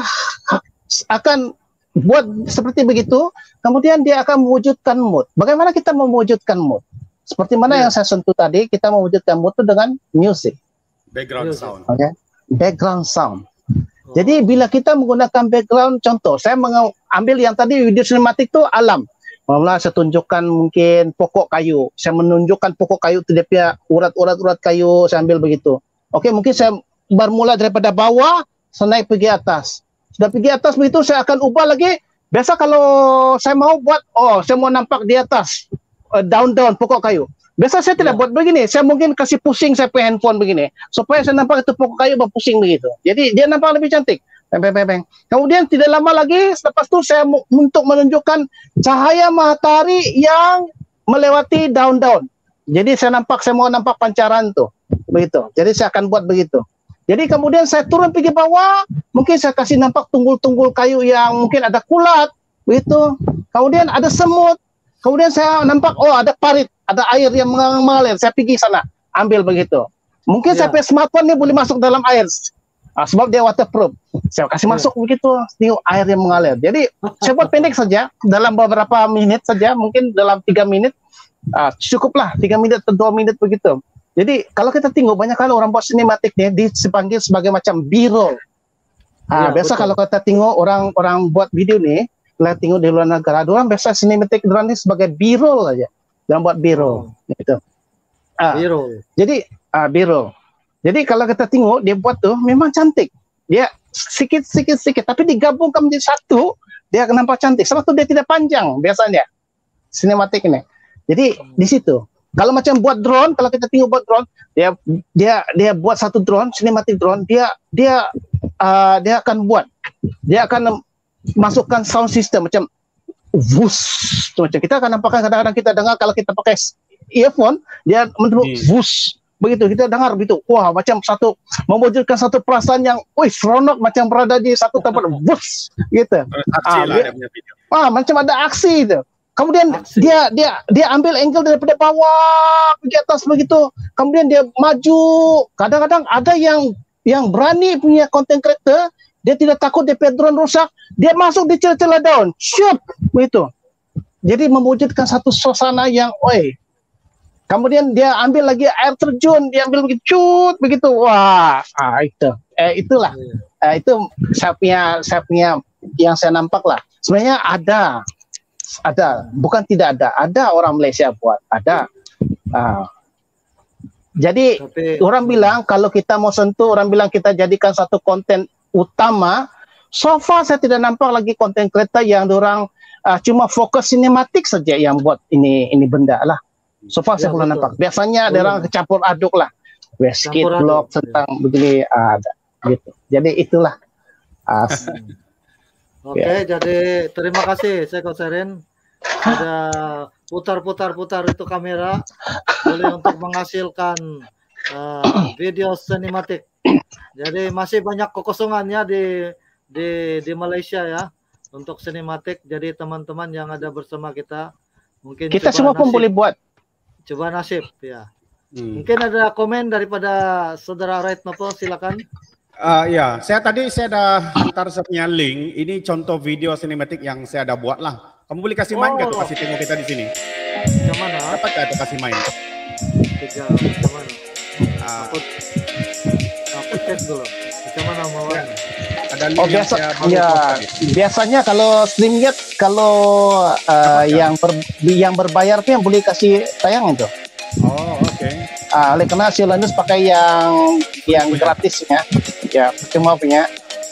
akan buat seperti begitu, kemudian dia akan mewujudkan mood. Bagaimana kita mewujudkan mood? Seperti mana yeah. yang saya sentuh tadi, kita mewujudkan mood itu dengan music. Background sound. Okay. Background sound. Oh. Jadi bila kita menggunakan background, contoh, saya mengambil yang tadi video sinematik tu alam. Mula saya tunjukkan mungkin pokok kayu. Saya menunjukkan pokok kayu tu dia punya urat-urat-urat kayu, saya ambil begitu. Okey, mungkin saya bermula daripada bawah, saya naik pergi atas. Sudah pergi atas begitu, saya akan ubah lagi. Biasa kalau saya mau buat, oh saya mau nampak di atas, uh, daun-daun pokok kayu. Biasa saya tidak yeah. buat begini. Saya mungkin kasih pusing saya punya handphone begini. Supaya saya nampak itu pokok kayu berpusing begitu. Jadi dia nampak lebih cantik. Bang, bang, bang. Kemudian tidak lama lagi, selepas itu saya untuk menunjukkan cahaya matahari yang melewati daun-daun. Jadi saya nampak, saya mau nampak pancaran tu. Begitu. Jadi saya akan buat begitu. Jadi kemudian saya turun pergi bawah. Mungkin saya kasih nampak tunggul-tunggul kayu yang mungkin ada kulat. Begitu. Kemudian ada semut. Kemudian saya nampak, oh ada parit, ada air yang mengalir. Saya pergi sana, ambil begitu. Mungkin yeah. saya punya smartphone ni boleh masuk dalam air. Ah, sebab dia waterproof. Saya kasih yeah. masuk begitu, tengok air yang mengalir. Jadi saya buat pendek saja, dalam beberapa menit saja, mungkin dalam tiga menit. Ah, cukuplah, tiga menit atau dua menit begitu. Jadi kalau kita tengok, banyak kali orang buat sinematik ni, dipanggil sebagai macam B-roll. Ah, yeah, biasa betul. Kalau kita tengok orang-orang buat video ni, lihat tengok di luar negara, orang biasa sinematik orang ni sebagai B-roll saja. Jangan buat B-roll. Oh. Gitu. Ah, B-roll. Jadi, ah, B-roll. Jadi kalau kita tengok, dia buat tu memang cantik. Dia sikit-sikit-sikit, tapi digabungkan menjadi satu, dia akan nampak cantik. Sebab tu dia tidak panjang biasanya, sinematik ini. Jadi, hmm. di situ. Kalau macam buat drone, kalau kita tengok buat drone, dia dia dia buat satu drone, sinematik drone, dia dia uh, dia akan buat. Dia akan masukkan sound system macam wush, macam kita akan nampak kadang-kadang kita dengar kalau kita pakai earphone dia menurut hmm. wush begitu kita dengar begitu, wah macam satu mewujudkan satu perasaan yang wih seronok macam berada di satu tempat wush gitu. Ah, dia, ah macam ada aksi itu. Kemudian aksi. dia dia dia ambil angle daripada bawah pergi atas begitu. Kemudian dia maju. Kadang-kadang ada yang yang berani punya content creator. Dia tidak takut dia drone rusak, dia masuk di celah-celah daun, syup, begitu. Jadi mewujudkan satu suasana yang, oi. Kemudian dia ambil lagi air terjun, dia ambil begitu, cut, begitu, wah, ah, itu, eh, itulah, eh, itu saya punya, saya punya yang saya nampak lah. Sebenarnya ada, ada, bukan tidak ada, ada orang Malaysia buat, ada. Ah. Jadi Tapi, orang bilang kalau kita mau sentuh, orang bilang kita jadikan satu konten utama. So far saya tidak nampak lagi content creator yang orang uh, cuma fokus sinematik saja yang buat ini ini benda lah. So far ya, saya belum nampak. Biasanya ada orang campur aduk lah. Skit blog tentang ya. begini ada uh, gitu. Jadi itulah. Uh, Oke, okay, ya. Jadi terima kasih Seko Seren sudah putar-putar-putar itu kamera boleh untuk menghasilkan uh, video sinematik. Jadi masih banyak kekosongannya di di di Malaysia ya untuk sinematik. Jadi teman-teman yang ada bersama kita mungkin kita semua pun nasib, boleh buat. Coba nasib ya. Hmm. Mungkin ada komen daripada saudara Red Nopo, silakan. Uh, ya, saya tadi saya ada hantar sebenarnya link. Ini contoh video sinematik yang saya ada buat lah. Kamu boleh kasih main nggak? Oh. Kasih tengok kita di sini. Yang mana? Dapat nggak tuh kasih main? Tiga, yang mana? Uh, aku, aku cek dulu. Yang mana mau? Ya. Ada link oh yang biasa, saya ya biasanya kalau StreamYard kalau uh, yang ber, yang berbayar tuh yang boleh kasih tayang itu. Oh oke. Okay. Uh, oleh karena si Linus pakai yang yang gratisnya, ya cuma punya.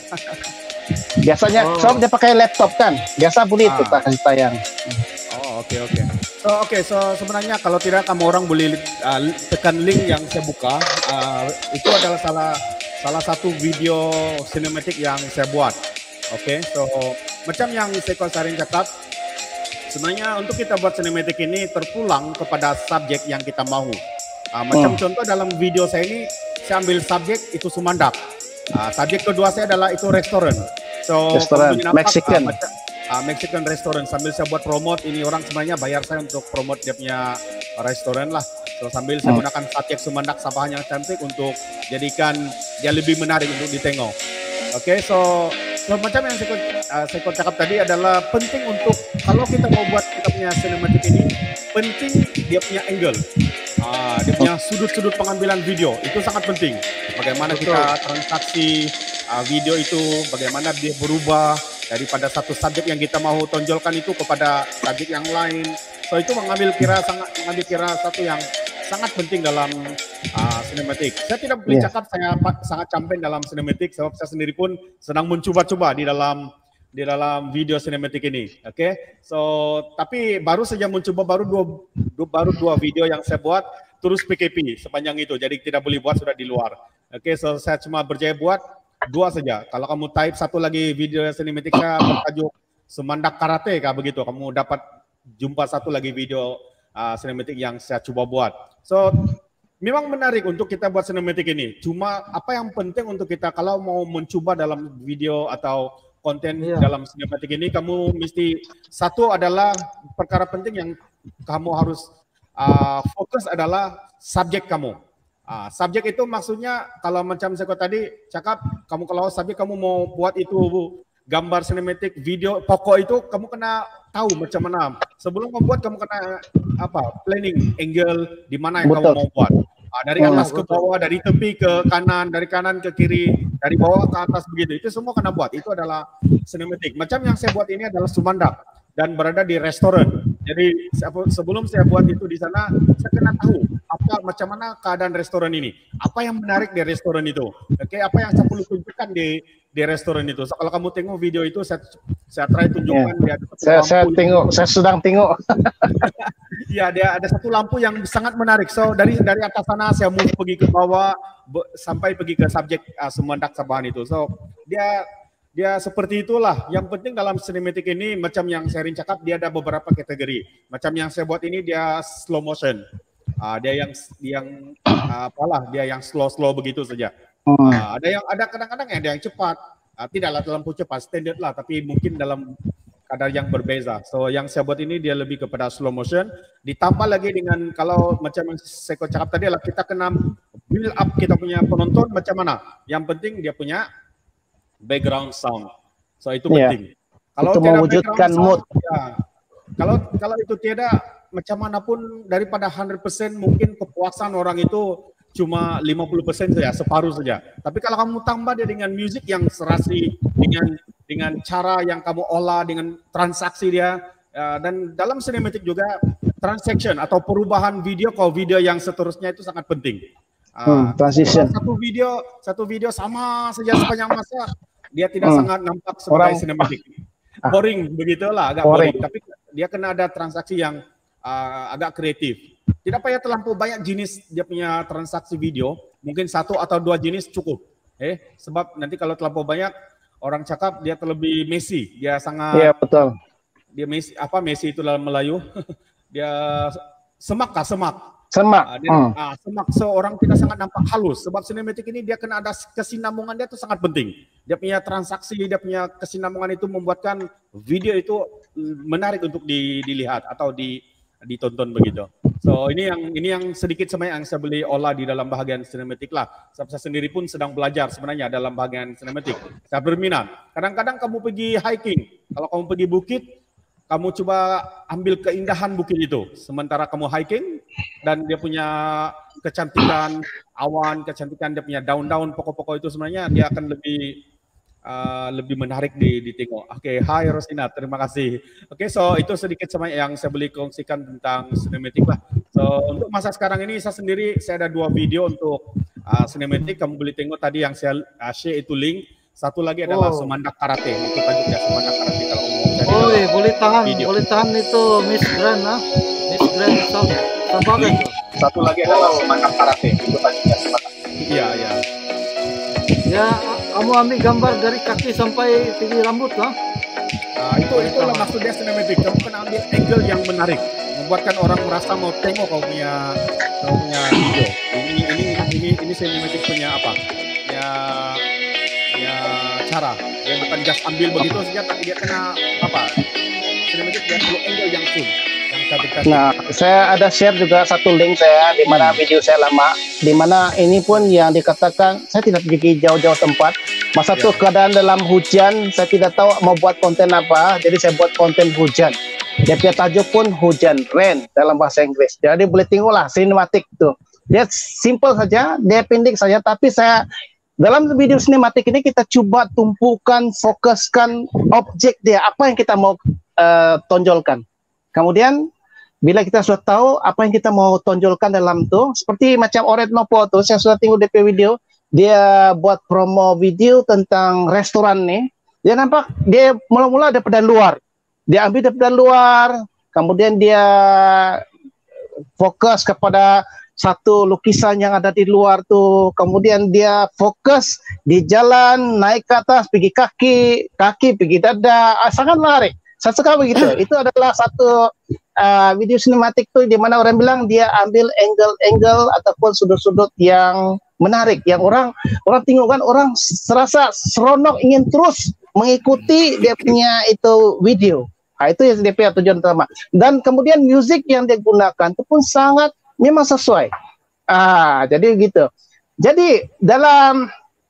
Biasanya, oh. Soalnya dia pakai laptop kan, biasa boleh ah. itu tak kasih tayang. Oh oke okay, oke. Okay. So oke, okay, so sebenarnya kalau tidak kamu orang boleh uh, tekan link yang saya buka. Uh, itu adalah salah salah satu video sinematik yang saya buat. Oke, okay, so macam yang Seko Seren cakap, sebenarnya untuk kita buat sinematik ini terpulang kepada subjek yang kita mau. Uh, macam hmm. contoh dalam video saya ini, saya ambil subjek itu Sumandak. Uh, subjek kedua saya adalah itu restoran. So restoran Mexican. Uh, uh, Mexican restoran. Sambil saya buat promote, ini orang sebenarnya bayar saya untuk promote dia punya restoran lah. So sambil hmm. saya gunakan subjek Sumandak Sabah yang cantik untuk jadikan dia lebih menarik untuk ditengok. Oke, okay, so so macam yang saya uh, saya cakap tadi adalah penting untuk kalau kita mau buat kita punya sinematik ini, penting dia punya angle. Ah, dia punya sudut-sudut pengambilan video itu sangat penting. Bagaimana Betul. kita transaksi uh, video itu, bagaimana dia berubah daripada satu subjek yang kita mau tonjolkan itu kepada subjek yang lain. So itu mengambil kira sangat mengambil kira satu yang sangat penting dalam uh, sinematik. Saya tidak boleh yeah. cakap saya sangat champion dalam sinematik sebab saya sendiri pun sedang mencoba-coba di dalam di dalam video sinematik ini, oke? Okay? So, tapi baru saja mencoba baru dua, dua baru dua video yang saya buat terus P K P sepanjang itu, jadi tidak boleh buat sudah di luar. Oke, okay, so saya cuma berjaya buat dua saja. Kalau kamu type satu lagi video sinematik saya bertajuk Sumandak Karate, kah begitu, kamu dapat jumpa satu lagi video uh, sinematik yang saya coba buat. So, memang menarik untuk kita buat sinematik ini. Cuma apa yang penting untuk kita kalau mau mencoba dalam video atau konten iya. dalam sinematik ini, kamu mesti satu adalah perkara penting yang kamu harus uh, fokus adalah subjek kamu. Uh, subjek itu maksudnya kalau macam saya tadi cakap, kamu kalau subjek kamu mau buat itu gambar sinematik, video pokok itu kamu kena tahu macam mana. Sebelum membuat kamu kena apa planning angle di mana yang Betul. kamu mau buat. Uh, dari atas ke bawah, dari tepi ke kanan, dari kanan ke kiri, dari bawah ke atas begitu. Itu semua kena buat. Itu adalah sinematik. Macam yang saya buat ini adalah Sumandak dan berada di restoran. Jadi sebelum saya buat itu di sana, saya kena tahu apa macam mana keadaan restoran ini. Apa yang menarik di restoran itu. Oke, apa yang saya perlu tunjukkan di di restoran itu. So, kalau kamu tengok video itu, saya saya try tunjukkan. Yeah. Dia saya saya tengok, saya sedang tengok. Ya, dia ada satu lampu yang sangat menarik. So dari dari atas sana saya move pergi ke bawah be, sampai pergi ke subjek uh, Sumandak Sabahan itu. So dia dia seperti itulah. Yang penting dalam sinematik ini macam yang saya cakap, dia ada beberapa kategori. Macam yang saya buat ini dia slow motion. Uh, dia yang yang uh, apalah dia yang slow slow begitu saja. Uh, ada yang ada kadang-kadang ada yang cepat. Uh, tidaklah dalam cepat standard lah, tapi mungkin dalam kadar yang berbeza. So yang saya buat ini dia lebih kepada slow motion. Ditambah lagi dengan kalau macam yang saya cakap tadi adalah kita kena build up kita punya penonton macam mana. Yang penting dia punya background sound. So itu yeah. penting. Kalau itu mewujudkan mood. Ya, kalau kalau itu tidak macam manapun daripada seratus persen mungkin kepuasan orang itu cuma lima puluh persen saja, separuh saja. Tapi kalau kamu tambah dia dengan musik yang serasi, dengan dengan cara yang kamu olah, dengan transaksi dia, uh, dan dalam sinematik juga transaction atau perubahan video ke video yang seterusnya itu sangat penting. Uh, hmm, transition. Satu video, satu video sama saja sepanjang masa, dia tidak hmm. sangat nampak sebagai sinematik. Boring, ah. begitulah, agak boring. boring. Tapi dia kena ada transaksi yang uh, agak kreatif. Tidak payah terlampau banyak jenis dia punya transaksi video, mungkin satu atau dua jenis cukup. Eh, sebab nanti kalau terlampau banyak orang cakap dia terlebih Messi, dia sangat Iya, betul. dia Messi apa Messi itu dalam Melayu dia semak kah semak Semak. Ah, dia, Hmm. ah, semak seorang tidak sangat nampak halus sebab sinematik ini dia kena ada kesinambungan dia itu sangat penting. Dia punya transaksi, dia punya kesinambungan itu membuatkan video itu menarik untuk di, dilihat atau di, ditonton begitu. So ini yang ini yang sedikit sebenarnya yang saya boleh olah di dalam bahagian sinematik lah. Sebab saya sendiri pun sedang belajar sebenarnya dalam bahagian sinematik. Saya berminat. Kadang-kadang kamu pergi hiking, kalau kamu pergi bukit, kamu coba ambil keindahan bukit itu. Sementara kamu hiking dan dia punya kecantikan awan, kecantikan dia punya daun-daun pokok-pokok itu sebenarnya dia akan lebih uh, lebih menarik di ditengok. Oke, okay, hai Rosina, terima kasih. Oke, okay, so itu sedikit sama yang saya boleh kongsikan tentang sinematik lah. So untuk masa sekarang ini saya sendiri saya ada dua video untuk uh, sinematik. Kamu boleh tengok tadi yang saya uh, share itu link. Satu lagi adalah Oh. Semandak Karate. Itu tajuknya Semandak Karate kalau mau cari. Oh, iya, boleh tahan, video. boleh tahan itu Miss Grand, ah. Miss Grand Sab Sabagan tuh. Satu lagi adalah Semandak Karate. Itu tajuknya Semandak. Iya, iya. Ya, kamu ambil gambar dari kaki sampai tinggi rambut lah. Nah, itu itulah maksudnya sinematik. Kamu kena ambil angle yang menarik, membuatkan orang merasa mau tengok kau punya kau punya video. Ini ini ini ini sinematik punya apa? Ya ya cara. Dia bukan just ambil begitu saja, tapi dia kena apa? Sinematik dia perlu angle yang zoom, yang cantik-cantik. Nah, saya ada share juga satu link saya di mana video saya lama, di mana ini pun yang dikatakan saya tidak pergi jauh-jauh tempat. Masa Ya. tuh keadaan dalam hujan, saya tidak tahu mau buat konten apa, jadi saya buat konten hujan. Dia punya tajuk pun hujan, rain dalam bahasa Inggris. Jadi boleh tengoklah sinematik tuh. Dia simple saja, dia pendek saja, tapi saya dalam video sinematik ini kita coba tumpukan, fokuskan objek dia, apa yang kita mau uh, tonjolkan. Kemudian bila kita sudah tahu apa yang kita mau tonjolkan dalam tuh, seperti macam Oret Nopo tuh, saya sudah tengok D P video, dia buat promo video tentang restoran nih. Dia nampak dia mula-mula daripada luar, dia ambil daripada luar, kemudian dia fokus kepada satu lukisan yang ada di luar tuh, kemudian dia fokus di jalan, naik ke atas, pergi kaki, kaki pergi dada, ah, sangat menarik. Saya suka begitu. Itu adalah satu uh, video sinematik tuh di mana orang bilang dia ambil angle-angle ataupun sudut-sudut yang menarik, yang orang orang tengok kan orang serasa seronok ingin terus mengikuti dia punya itu video. Nah, itu yang dia punya tujuan utama. Dan kemudian musik yang dia gunakan itu pun sangat memang sesuai. Ah, jadi gitu. Jadi dalam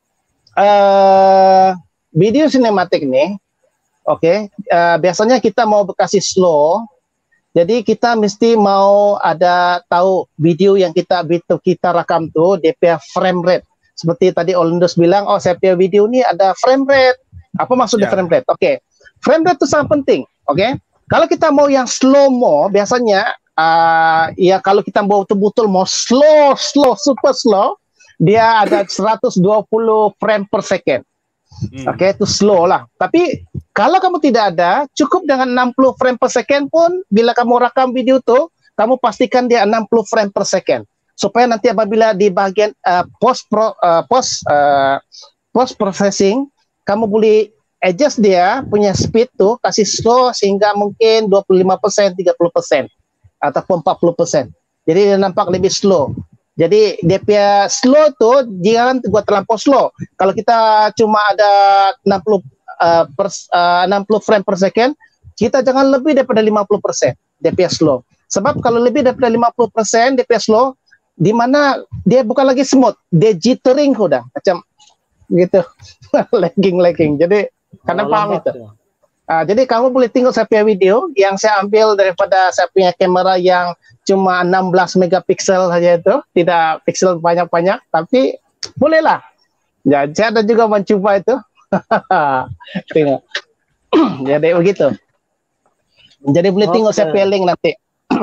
uh, video sinematik ini, oke, okay, uh, biasanya kita mau kasih slow, jadi kita mesti mau ada tahu video yang kita kita rekam tuh D P frame rate. Seperti tadi Olindos bilang, oh saya punya video ini ada frame rate. Apa maksudnya Yeah. frame rate? Oke, okay. Frame rate itu sangat penting. Oke, okay? Kalau kita mau yang slow mo, biasanya uh, ya kalau kita mau betul-betul mau slow, slow, super slow, dia ada seratus dua puluh frame per second. Hmm. Oke, okay, itu slow lah. Tapi kalau kamu tidak ada, cukup dengan enam puluh frame per second pun, bila kamu rekam video tuh, kamu pastikan dia enam puluh frame per second. Supaya nanti apabila di bagian uh, post pro, uh, post uh, post processing, kamu boleh adjust dia punya speed tuh, kasih slow sehingga mungkin dua puluh lima persen, tiga puluh persen ataupun empat puluh persen. Jadi dia nampak lebih slow. Jadi dia punya slow tuh jangan buat terlampau slow. Kalau kita cuma ada enam puluh uh, per, uh, enam puluh frame per second, kita jangan lebih daripada lima puluh persen dia punya slow. Sebab kalau lebih daripada lima puluh persen dia punya slow, di mana dia bukan lagi smooth, dia jittering udah macam gitu. lagging lagging. Jadi karena Oh, paham lambat itu. ya. Uh, jadi kamu boleh tengok saya punya video yang saya ambil daripada saya punya kamera yang cuma enam belas megapiksel saja itu, tidak pixel banyak-banyak, tapi bolehlah. Ya, saya ada juga mencoba itu. Tengok. Jadi begitu. Jadi boleh tengok Oke. saya punya link nanti.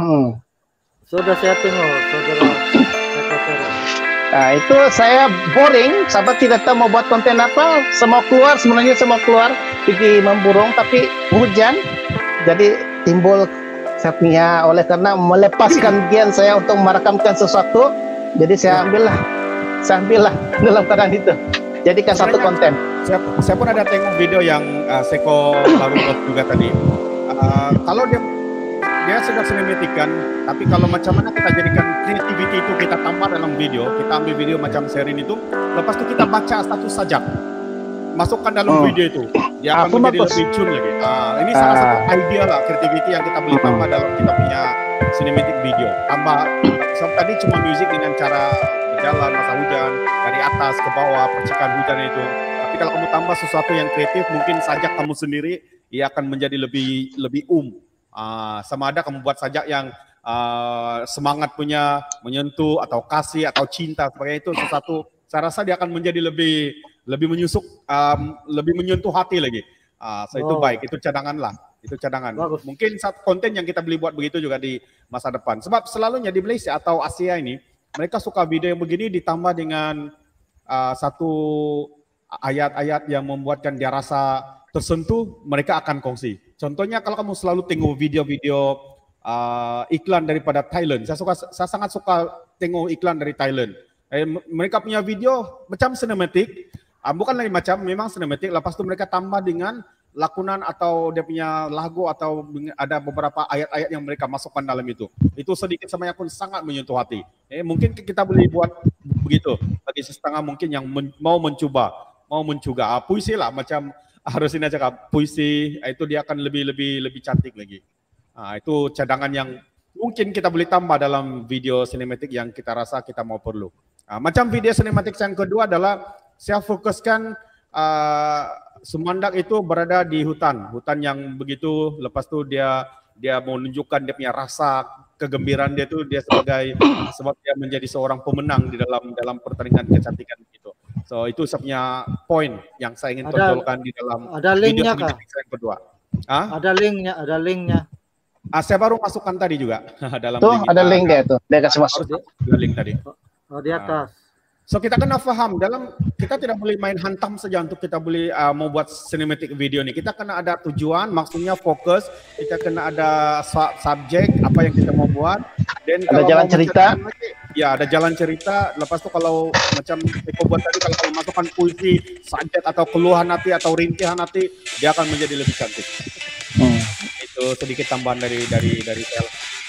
Sudah saya tengok, saudara sekretari. Nah, itu saya boring, sahabat tidak tahu mau buat konten apa, semua keluar, sebenarnya semua keluar, pergi memburung, tapi hujan, jadi timbul saya punya, oleh karena melepaskan gen saya untuk merekamkan sesuatu, jadi saya ambillah, saya ambillah dalam keadaan itu, jadikan satu konten. saya, saya pun ada tengok video yang uh, Seko baru post juga tadi. Uh, kalau dia dia sudah sinematikan, tapi kalau macam mana kita jadikan creativity itu kita tambah dalam video, kita ambil video macam Sherin itu, lepas itu kita baca satu sajak, masukkan dalam oh. video itu, dia akan Aku menjadi bagus. lebih cun lagi. Uh, ini salah Ah. satu idea lah creativity yang kita boleh tambah dalam kita punya cinematic video. Tambah, so, tadi cuma musik dengan cara berjalan masa hujan dari atas ke bawah, percikan hujan itu. Tapi kalau kamu tambah sesuatu yang kreatif, mungkin sajak kamu sendiri, ia akan menjadi lebih lebih um. Uh, sama ada kamu buat sajak yang uh, semangat punya, menyentuh atau kasih atau cinta sebagai itu sesuatu, saya rasa dia akan menjadi lebih lebih menyusuk, um, lebih menyentuh hati lagi. Uh, so itu Oh. baik, itu cadangan lah, itu cadangan. Bagus. Mungkin satu konten yang kita beli buat begitu juga di masa depan. Sebab selalunya di Malaysia atau Asia ini, mereka suka video yang begini ditambah dengan uh, satu ayat-ayat yang membuatkan dia rasa tersentuh, mereka akan kongsi. Contohnya kalau kamu selalu tengok video-video uh, iklan daripada Thailand, saya suka, saya sangat suka tengok iklan dari Thailand. Eh, mereka punya video macam sinematik, uh, bukan lagi macam, memang sinematik. Lepas itu mereka tambah dengan lakonan atau dia punya lagu atau ada beberapa ayat-ayat yang mereka masukkan dalam itu. Itu sedikit sebanyak pun sangat menyentuh hati. Eh, mungkin kita boleh buat begitu bagi setengah mungkin yang men, mau mencoba, mau mencoba uh, puisi lah macam. Harus ini aja kak, puisi itu dia akan lebih lebih lebih cantik lagi. Nah, itu cadangan yang mungkin kita boleh tambah dalam video sinematik yang kita rasa kita mau perlu. Nah, macam video sinematik yang kedua adalah saya fokuskan uh, Sumandak itu berada di hutan, hutan yang begitu. Lepas itu dia dia mau menunjukkan dia punya rasa kegembiraan dia itu dia sebagai sebab dia menjadi seorang pemenang di dalam dalam pertandingan kecantikan gitu. So itu sebenarnya poin yang saya ingin Ada- tonjolkan di dalam Ada video linknya kah? sinematik yang kedua. Ah, Ada linknya, ada linknya. ah, saya baru masukkan tadi juga dalam Tuh link ada kita. link dia tuh. Dia kasih masuk. Harus ada link tadi. Oh, di atas. So kita kena faham dalam kita tidak boleh main hantam saja untuk kita boleh uh, mau buat cinematic video ni. Kita kena ada tujuan, maksudnya fokus. Kita kena ada su- subjek apa yang kita mau buat. Dan Ada jalan cerita. Lagi, ya ada jalan cerita. Lepas tu kalau macam Eko buat tadi kalau kamu masukkan puisi, subjek atau keluhan hati atau rintihan hati, dia akan menjadi lebih cantik. Hmm. Itu sedikit tambahan dari dari dari saya.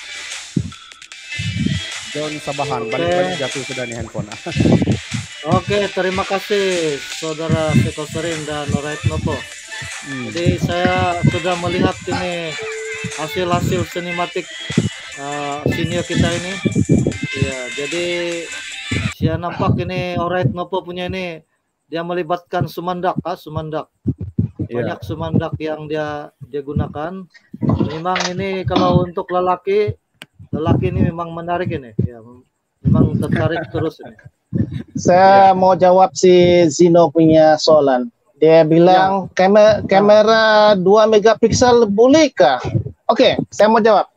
John Sabahan, balik-balik jatuh sudah nih handphone. Oke, terima kasih saudara Seko Sherin dan Alright Nopo. Hmm. Jadi saya sudah melihat ini hasil-hasil sinematik uh, senior kita ini. Ya, jadi saya nampak ini Alright Nopo punya ini dia melibatkan sumandak, ah, sumandak. Banyak sumandak yang dia dia gunakan. Memang ini kalau untuk lelaki, lelaki ini memang menarik ini. Ya, memang tertarik terus ini. Saya mau jawab si Zino punya soalan. Dia bilang kamera kamera dua megapiksel bolehkah? Oke, saya mau jawab.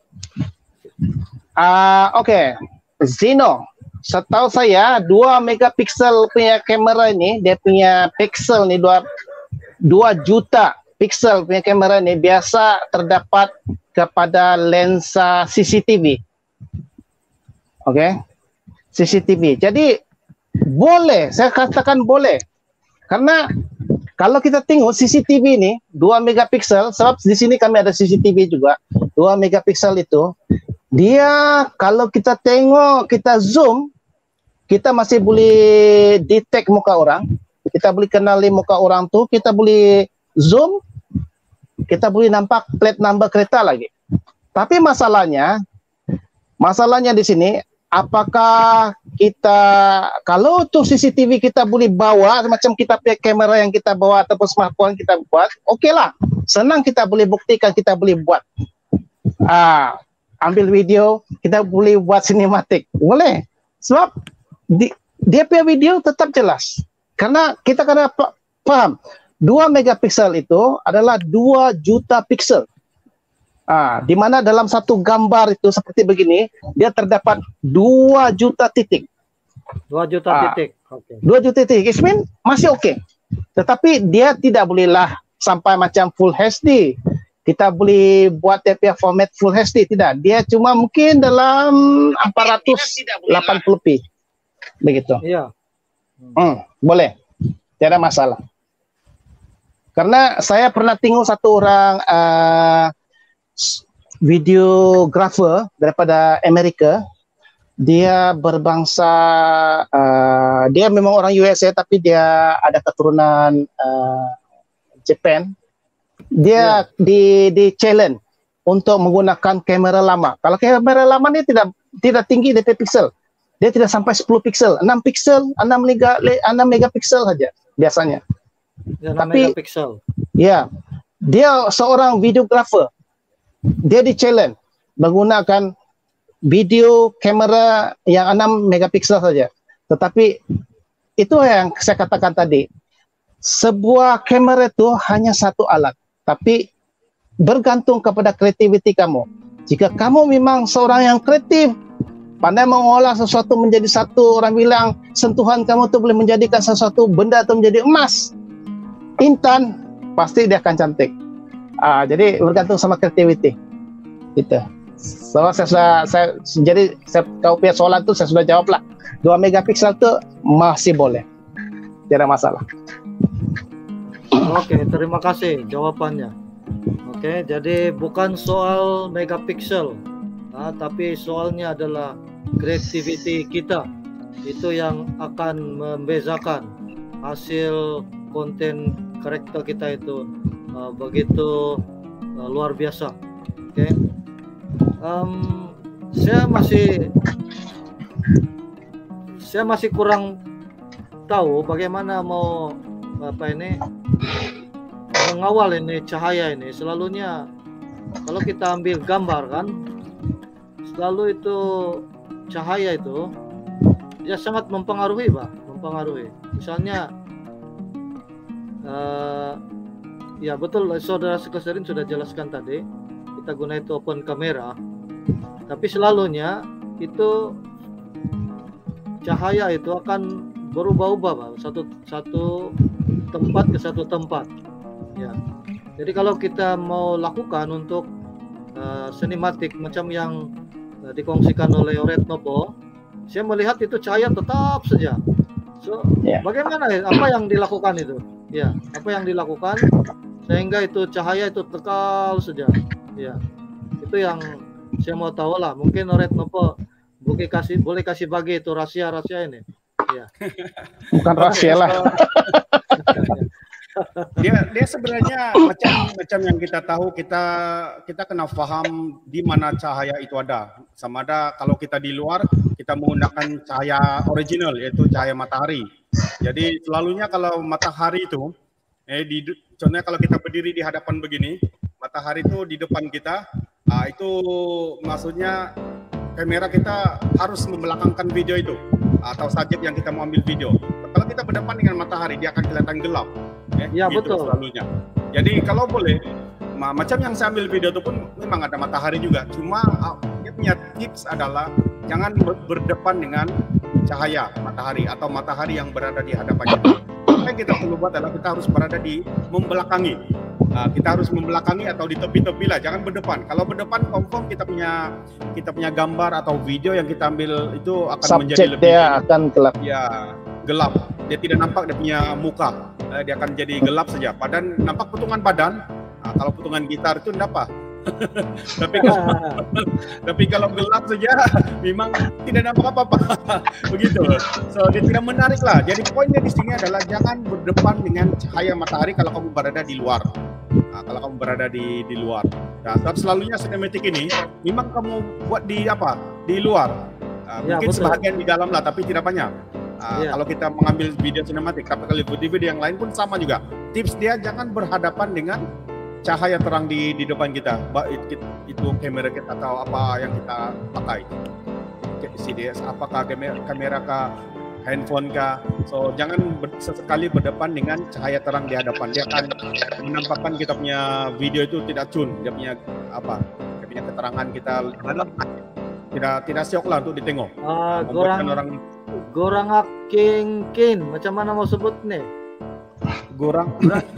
Ah, oke. Zino, setahu saya dua megapiksel punya kamera ini, dia punya pixel nih dua dua juta pixel punya kamera ini biasa terdapat kepada lensa C C T V. Oke. C C T V. Jadi boleh, saya katakan boleh. Karena kalau kita tengok C C T V ini dua megapiksel, sebab di sini kami ada C C T V juga. dua megapiksel itu dia kalau kita tengok, kita zoom, kita masih boleh detect muka orang. Kita boleh kenali muka orang tuh, kita boleh zoom, kita boleh nampak plate number kereta lagi. Tapi masalahnya masalahnya di sini apakah kita kalau tuh C C T V kita boleh bawa macam kita pakai kamera yang kita bawa ataupun smartphone kita buat, oke lah, senang kita boleh buktikan, kita boleh buat ah, ambil video, kita boleh buat sinematik, boleh, sebab di, dia punya video tetap jelas karena kita kena paham dua megapiksel itu adalah dua juta piksel. Ah, di mana dalam satu gambar itu seperti begini, dia terdapat dua juta titik. dua juta Ah. titik. Oke. dua juta titik, it mean masih oke. Okay. Tetapi dia tidak bolehlah sampai macam full H D. Kita boleh buat dia punya format full H D, tidak. Dia cuma mungkin dalam empat ratus delapan puluh p. Begitu. Iya. Hmm, boleh. Tidak ada masalah. Karena saya pernah tengok satu orang uh, videographer daripada Amerika. Dia berbangsa, uh, dia memang orang U S A tapi dia ada keturunan uh, Japan. Dia yeah. di di challenge untuk menggunakan kamera lama. Kalau kamera lama ini tidak tidak tinggi D P pixel. Dia tidak sampai sepuluh pixel, enam pixel, enam megapiksel saja biasanya. Ya, tapi megapiksel. Ya, dia seorang videographer. Dia di challenge menggunakan video kamera yang enam megapiksel saja. Tetapi itu yang saya katakan tadi. Sebuah kamera itu hanya satu alat, tapi bergantung kepada kreativiti kamu. Jika kamu memang seorang yang kreatif, pandai mengolah sesuatu menjadi satu, orang bilang sentuhan kamu tuh boleh menjadikan sesuatu benda itu menjadi emas, intan, pasti dia akan cantik. Ah, jadi bergantung sama kreativiti. Gitu. So, saya sudah, saya, jadi saya, kau punya soalan tuh saya sudah jawab lah. dua megapiksel tuh masih boleh, tidak masalah. Oke, terima kasih jawabannya. Oke, jadi bukan soal megapiksel, nah, tapi soalnya adalah kreativiti kita. Itu yang akan membezakan hasil konten karakter kita itu uh, begitu uh, luar biasa. Oke, um, saya masih saya masih kurang tahu bagaimana mau apa ini mengawal ini cahaya ini. Selalunya kalau kita ambil gambar kan, selalu itu cahaya itu ya sangat mempengaruhi, Pak, mempengaruhi. Misalnya uh, ya betul, saudara sekalian sudah jelaskan tadi, kita guna itu open kamera, tapi selalunya itu cahaya itu akan berubah-ubah, Pak, satu satu tempat ke satu tempat. Ya, jadi kalau kita mau lakukan untuk uh, sinematik macam yang uh, dikongsikan oleh Oret Nopo, saya melihat itu cahaya tetap saja. So, yeah. Bagaimana? Apa yang dilakukan itu? Ya, apa yang dilakukan sehingga itu cahaya itu kekal saja. Ya, itu yang saya mau tahu lah. Mungkin Oret Nopo boleh kasih boleh kasih bagi itu rahasia-rahasia ini. Ya. Bukan rahasia lah. dia dia sebenarnya macam macam yang kita tahu, kita kita kena paham di mana cahaya itu ada. Sama ada kalau kita di luar kita menggunakan cahaya original, yaitu cahaya matahari. Jadi selalunya kalau matahari itu eh di contohnya kalau kita berdiri di hadapan begini, matahari itu di depan kita, ah, itu maksudnya kamera kita harus membelakangkan video itu atau subjek yang kita mau ambil video. Kalau kita berdepan dengan matahari, dia akan kelihatan gelap. Eh, ya, gitu betul. Selalunya. Jadi kalau boleh, ma macam yang saya ambil video itu pun memang ada matahari juga. Cuma uh, dia punya tips adalah jangan ber berdepan dengan cahaya matahari atau matahari yang berada di hadapan kita. Yang kita perlu buat adalah kita harus berada di membelakangi. Uh, kita harus membelakangi atau di tepi-tepi lah, jangan berdepan. Kalau berdepan confirm kita punya kita punya gambar atau video yang kita ambil itu akan subjek menjadi lebih dia akan gelap. Ya, gelap. Dia tidak nampak dia punya muka. Uh, dia akan jadi gelap saja. Badan nampak potongan badan. Nah, kalau potongan gitar itu tidak apa. tapi kalau tapi kalau gelap saja memang tidak nampak apa-apa. Begitu. So dia tidak menarik lah. Jadi poinnya di sini adalah jangan berdepan dengan cahaya matahari kalau kamu berada di luar. Nah, kalau kamu berada di di luar. Nah, dan selalunya sinematik ini memang kamu buat di apa? Di luar. Nah, ya, mungkin betul. sebahagian di dalam lah, tapi tidak banyak. Nah, ya. Kalau kita mengambil video sinematik, tapi kalau video-video yang lain pun sama juga. Tips dia jangan berhadapan dengan cahaya terang di di depan kita, itu, itu kamera kita atau apa yang kita pakai, C D S, apakah kamera, kamera kah, handphone kah, so jangan ber, sesekali berdepan dengan cahaya terang di hadapan. Dia akan menampakkan kita punya video itu tidak cun, dia punya apa, dia punya keterangan kita tidak tidak siok lah untuk ditengok. Uh, gorang orang gorang king kin, macam mana mau sebut nih? Gorang.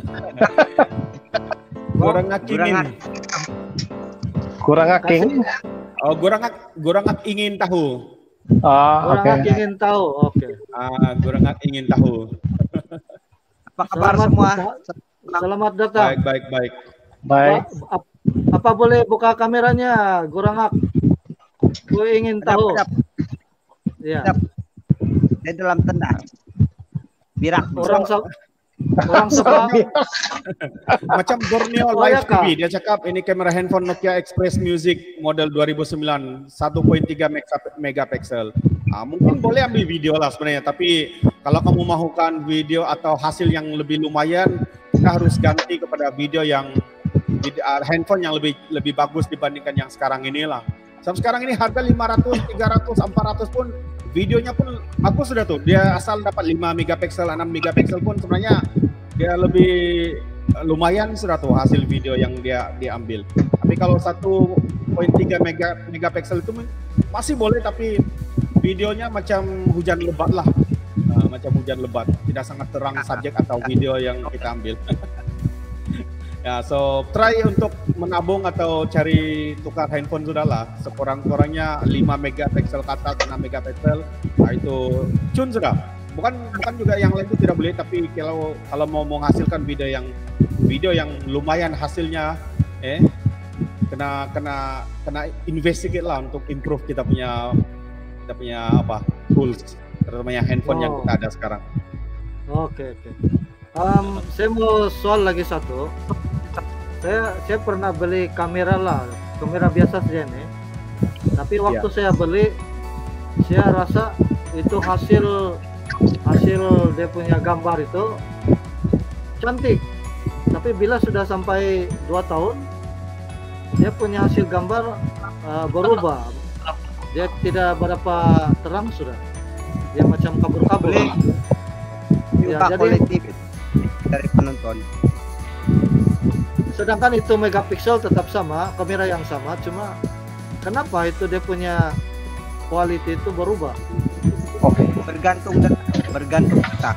Gorang akingin. Gorang aking. Oh, gorang gorang ingin tahu. Oh, gorang okay. ingin tahu. Oke. Okay. Ah, gorang ingin tahu. Apa kabar semua? Selamat datang. Baik, baik, baik. Baik. Apa, apa boleh buka kameranya, Gurangak? Gue ingin tahu. Sedap, Ya. sedap. Di dalam tenda. Birak. Orang sa orang Sabang. Macam Borneo Oh, ya, Live T V, Kak. dia cakap ini kamera handphone Nokia Express Music model dua ribu sembilan, satu koma tiga megapiksel. Ah, mungkin boleh ambil video lah sebenarnya, tapi kalau kamu mahukan video atau hasil yang lebih lumayan, kita harus ganti kepada video yang uh, handphone yang lebih lebih bagus dibandingkan yang sekarang inilah. Sampai sekarang ini harga lima ratus, tiga ratus, empat ratus pun videonya pun bagus sudah tuh. Dia asal dapat lima megapiksel, enam megapiksel pun sebenarnya dia lebih lumayan sudah tuh hasil video yang dia diambil. Tapi kalau satu koma tiga megapiksel itu masih boleh, tapi videonya macam hujan lebat lah. Nah, macam hujan lebat, tidak sangat terang subjek atau video yang kita ambil. Ya, so try untuk menabung atau cari tukar handphone sudahlah. Sekurang-kurangnya lima megapiksel ke atas, enam megapiksel, nah itu cun sudah. Bukan bukan juga yang lain itu tidak boleh, tapi kalau kalau mau menghasilkan video yang video yang lumayan hasilnya, eh kena kena kena investigate lah untuk improve kita punya kita punya apa tools, terutama yang handphone Oh. yang kita ada sekarang. Oke, oke. Um, saya mau soal lagi satu. Saya saya pernah beli kamera lah, kamera biasa saja nih. Tapi waktu saya beli, saya rasa itu hasil hasil dia punya gambar itu cantik. Tapi bila sudah sampai dua tahun, dia punya hasil gambar uh, berubah. Dia tidak berapa terang sudah. Dia macam kabur-kabur. Boleh. Ya, Juga jadi- kolektif dari penonton. Sedangkan itu megapiksel tetap sama, kamera yang sama, cuma kenapa itu dia punya quality itu berubah? Oke. Bergantung bergantung kita.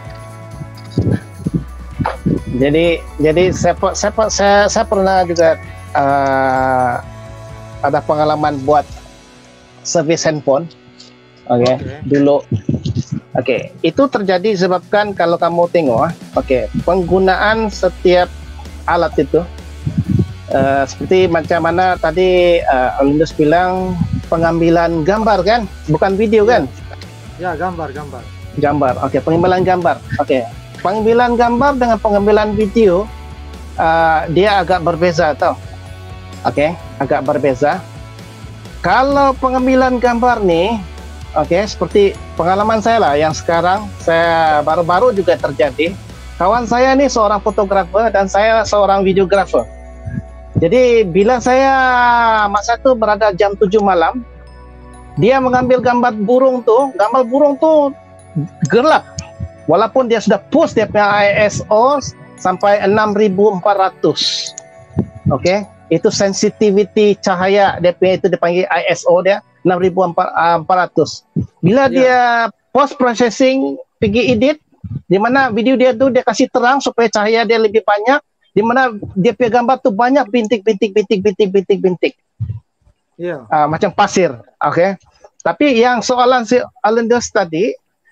Jadi jadi saya pe- saya pe- saya, saya pernah juga uh, ada pengalaman buat servis handphone. Oke, Oke. dulu. Oke, itu terjadi disebabkan kalau kamu tengok, ah, oke, penggunaan setiap alat itu uh, seperti macam mana tadi uh, Alindus bilang pengambilan gambar kan, bukan video kan? Ya, gambar, gambar. Gambar, oke, pengambilan gambar, oke, pengambilan gambar dengan pengambilan video uh, dia agak berbeza tau, oke, agak berbeza. Kalau pengambilan gambar nih, oke, seperti pengalaman saya lah, yang sekarang saya baru-baru juga terjadi. Kawan saya nih seorang fotografer dan saya seorang videografer. Jadi bila saya masa itu berada jam tujuh malam, dia mengambil gambar burung tuh, gambar burung tuh gelap. Walaupun dia sudah push dia punya I S O sampai enam ribu empat ratus. Oke, itu sensitivity cahaya dia punya, itu dipanggil I S O dia enam ribu empat ratus. Bila Ya. dia post processing pergi edit, di mana video dia tuh dia kasih terang supaya cahaya dia lebih banyak, di mana dia punya gambar tuh banyak bintik-bintik bintik-bintik bintik-bintik. Iya. Uh, macam pasir, oke. Okay? Tapi yang soalan si Alindus tadi,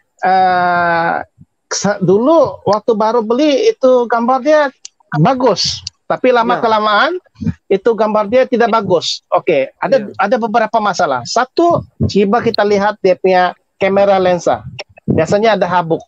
uh, dulu waktu baru beli itu gambar dia bagus, tapi lama Ya. kelamaan itu gambar dia tidak bagus. Oke, okay. ada Ya. ada beberapa masalah. Satu, coba kita lihat dia punya kamera lensa, biasanya ada habuk.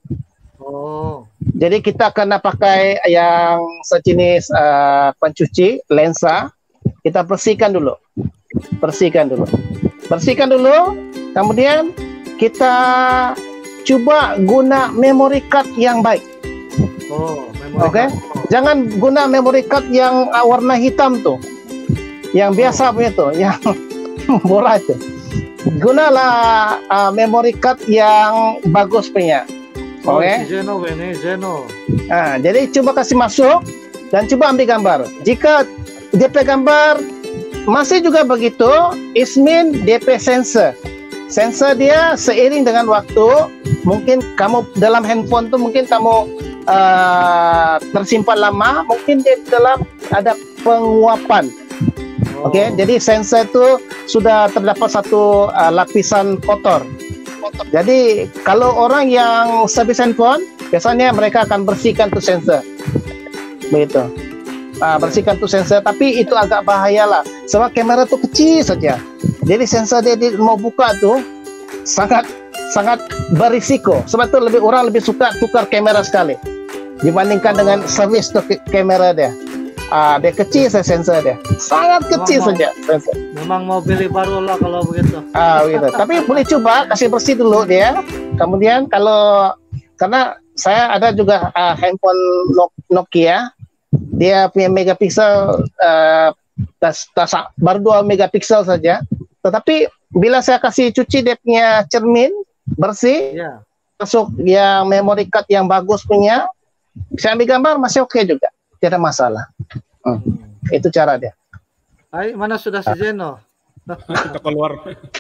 Oh, Jadi kita kena pakai yang sejenis uh, pencuci lensa, kita bersihkan dulu. Bersihkan dulu. Bersihkan dulu, kemudian kita coba guna memory card yang baik. oh, memori Oke. card. Jangan guna memory card yang uh, warna hitam tuh. Yang biasa punya tuh, yang bola itu. Gunalah uh, memory card yang bagus punya. Oh, Oke. si Zeno ini, Zeno. Nah, jadi coba kasih masuk dan coba ambil gambar. Jika D P gambar masih juga begitu, it mean D P sensor. Sensor dia seiring dengan waktu, mungkin kamu dalam handphone tuh mungkin kamu uh, tersimpan lama, mungkin di dalam ada penguapan. Oh. Oke, jadi sensor itu sudah terdapat satu uh, lapisan kotor. Jadi kalau orang yang servis handphone, biasanya mereka akan bersihkan tuh sensor. begitu. Nah, bersihkan tuh sensor, tapi itu agak bahaya lah, sebab kamera tuh kecil saja. Jadi sensor dia, dia mau buka tuh sangat sangat berisiko. Sebab itu lebih orang lebih suka tukar kamera sekali dibandingkan dengan servis tuh kamera dia. Ah, dia kecil saya sensor dia, sangat kecil Memang saja sensor. Memang mau beli baru lah kalau begitu. Ah, gitu. Tapi boleh coba kasih bersih dulu dia. Kemudian kalau karena saya ada juga uh, handphone Nokia, dia punya megapiksel uh, tas, tas, baru dua megapiksel saja. Tetapi bila saya kasih cuci dia punya cermin bersih, Ya. masuk yang memory card yang bagus punya, saya ambil gambar masih oke juga, tidak masalah. Hmm. Itu cara dia. Hai, mana sudah si Zeno? Kita keluar.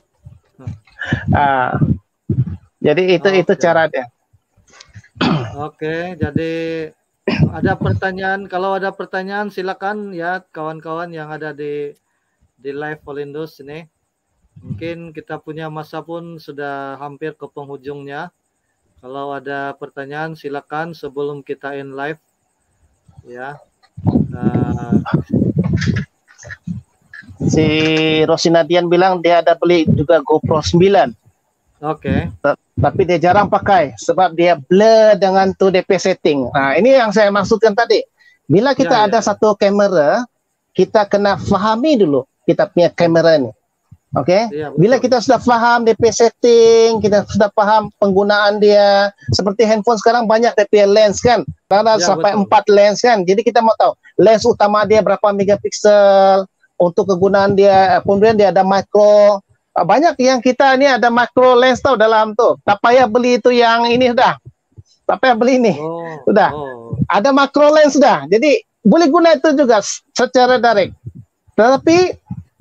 Ah, jadi itu Oke. itu cara dia. Oke, jadi ada pertanyaan. Kalau ada pertanyaan silakan ya kawan-kawan yang ada di di live Polindus ini. Mungkin kita punya masa pun sudah hampir ke penghujungnya. Kalau ada pertanyaan silakan sebelum kita end live. Ya. Nah, Si Rosinadian bilang dia ada beli juga GoPro sembilan. Oke. Tapi dia jarang pakai sebab dia blur dengan tu D P setting. Nah, ini yang saya maksudkan tadi. Bila kita Ya, ada ya. satu kamera, kita kena fahami dulu kita punya kamera ini. Oke? Iya, betul. Bila kita sudah faham D P setting, kita sudah paham penggunaan dia. Seperti handphone sekarang banyak D P lens kan. Karena Ya, sampai betul. empat lens kan. Jadi kita mau tahu lens utama dia berapa megapiksel, untuk kegunaan dia, kemudian dia ada macro. Banyak yang kita ini ada macro lens tau dalam tuh. Tak payah beli itu yang ini sudah. Tak payah beli ini. Oh, Sudah. oh. Ada macro lens sudah. Jadi boleh guna itu juga secara direct. Tetapi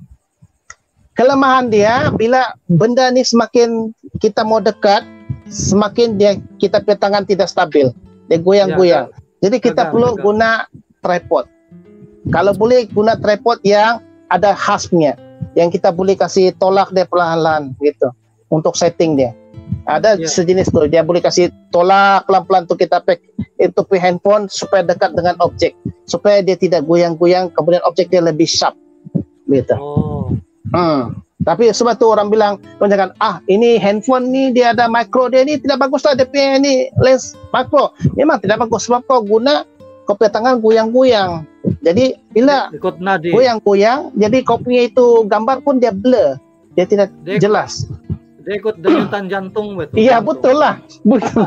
kelemahan dia bila benda ni semakin kita mau dekat, semakin dia kita punya tangan tidak stabil. Dia goyang-goyang. Jadi kita Gagal, perlu gagal. guna tripod. Kalau boleh guna tripod yang ada haspnya, yang kita boleh kasih tolak dia perlahan-lahan gitu untuk setting dia. Ada Ya. sejenis tuh, dia boleh kasih tolak pelan-pelan tuh kita pack itu ke handphone supaya dekat dengan objek, supaya dia tidak goyang-goyang, kemudian objek dia lebih sharp gitu. Oh. Hmm. Tapi sebab tu orang bilang, jangan ah ini handphone ni dia ada macro, dia ni tidak bagus lah dia punya ni lens macro. Memang tidak bagus sebab kau guna kau punya tangan goyang-goyang. Jadi bila Ikut nadi. goyang-goyang, jadi kau punya itu gambar pun dia blur, dia tidak Dia- jelas. Dia ikut denyutan jantung betul. Iya Jantung. betul lah. Betul.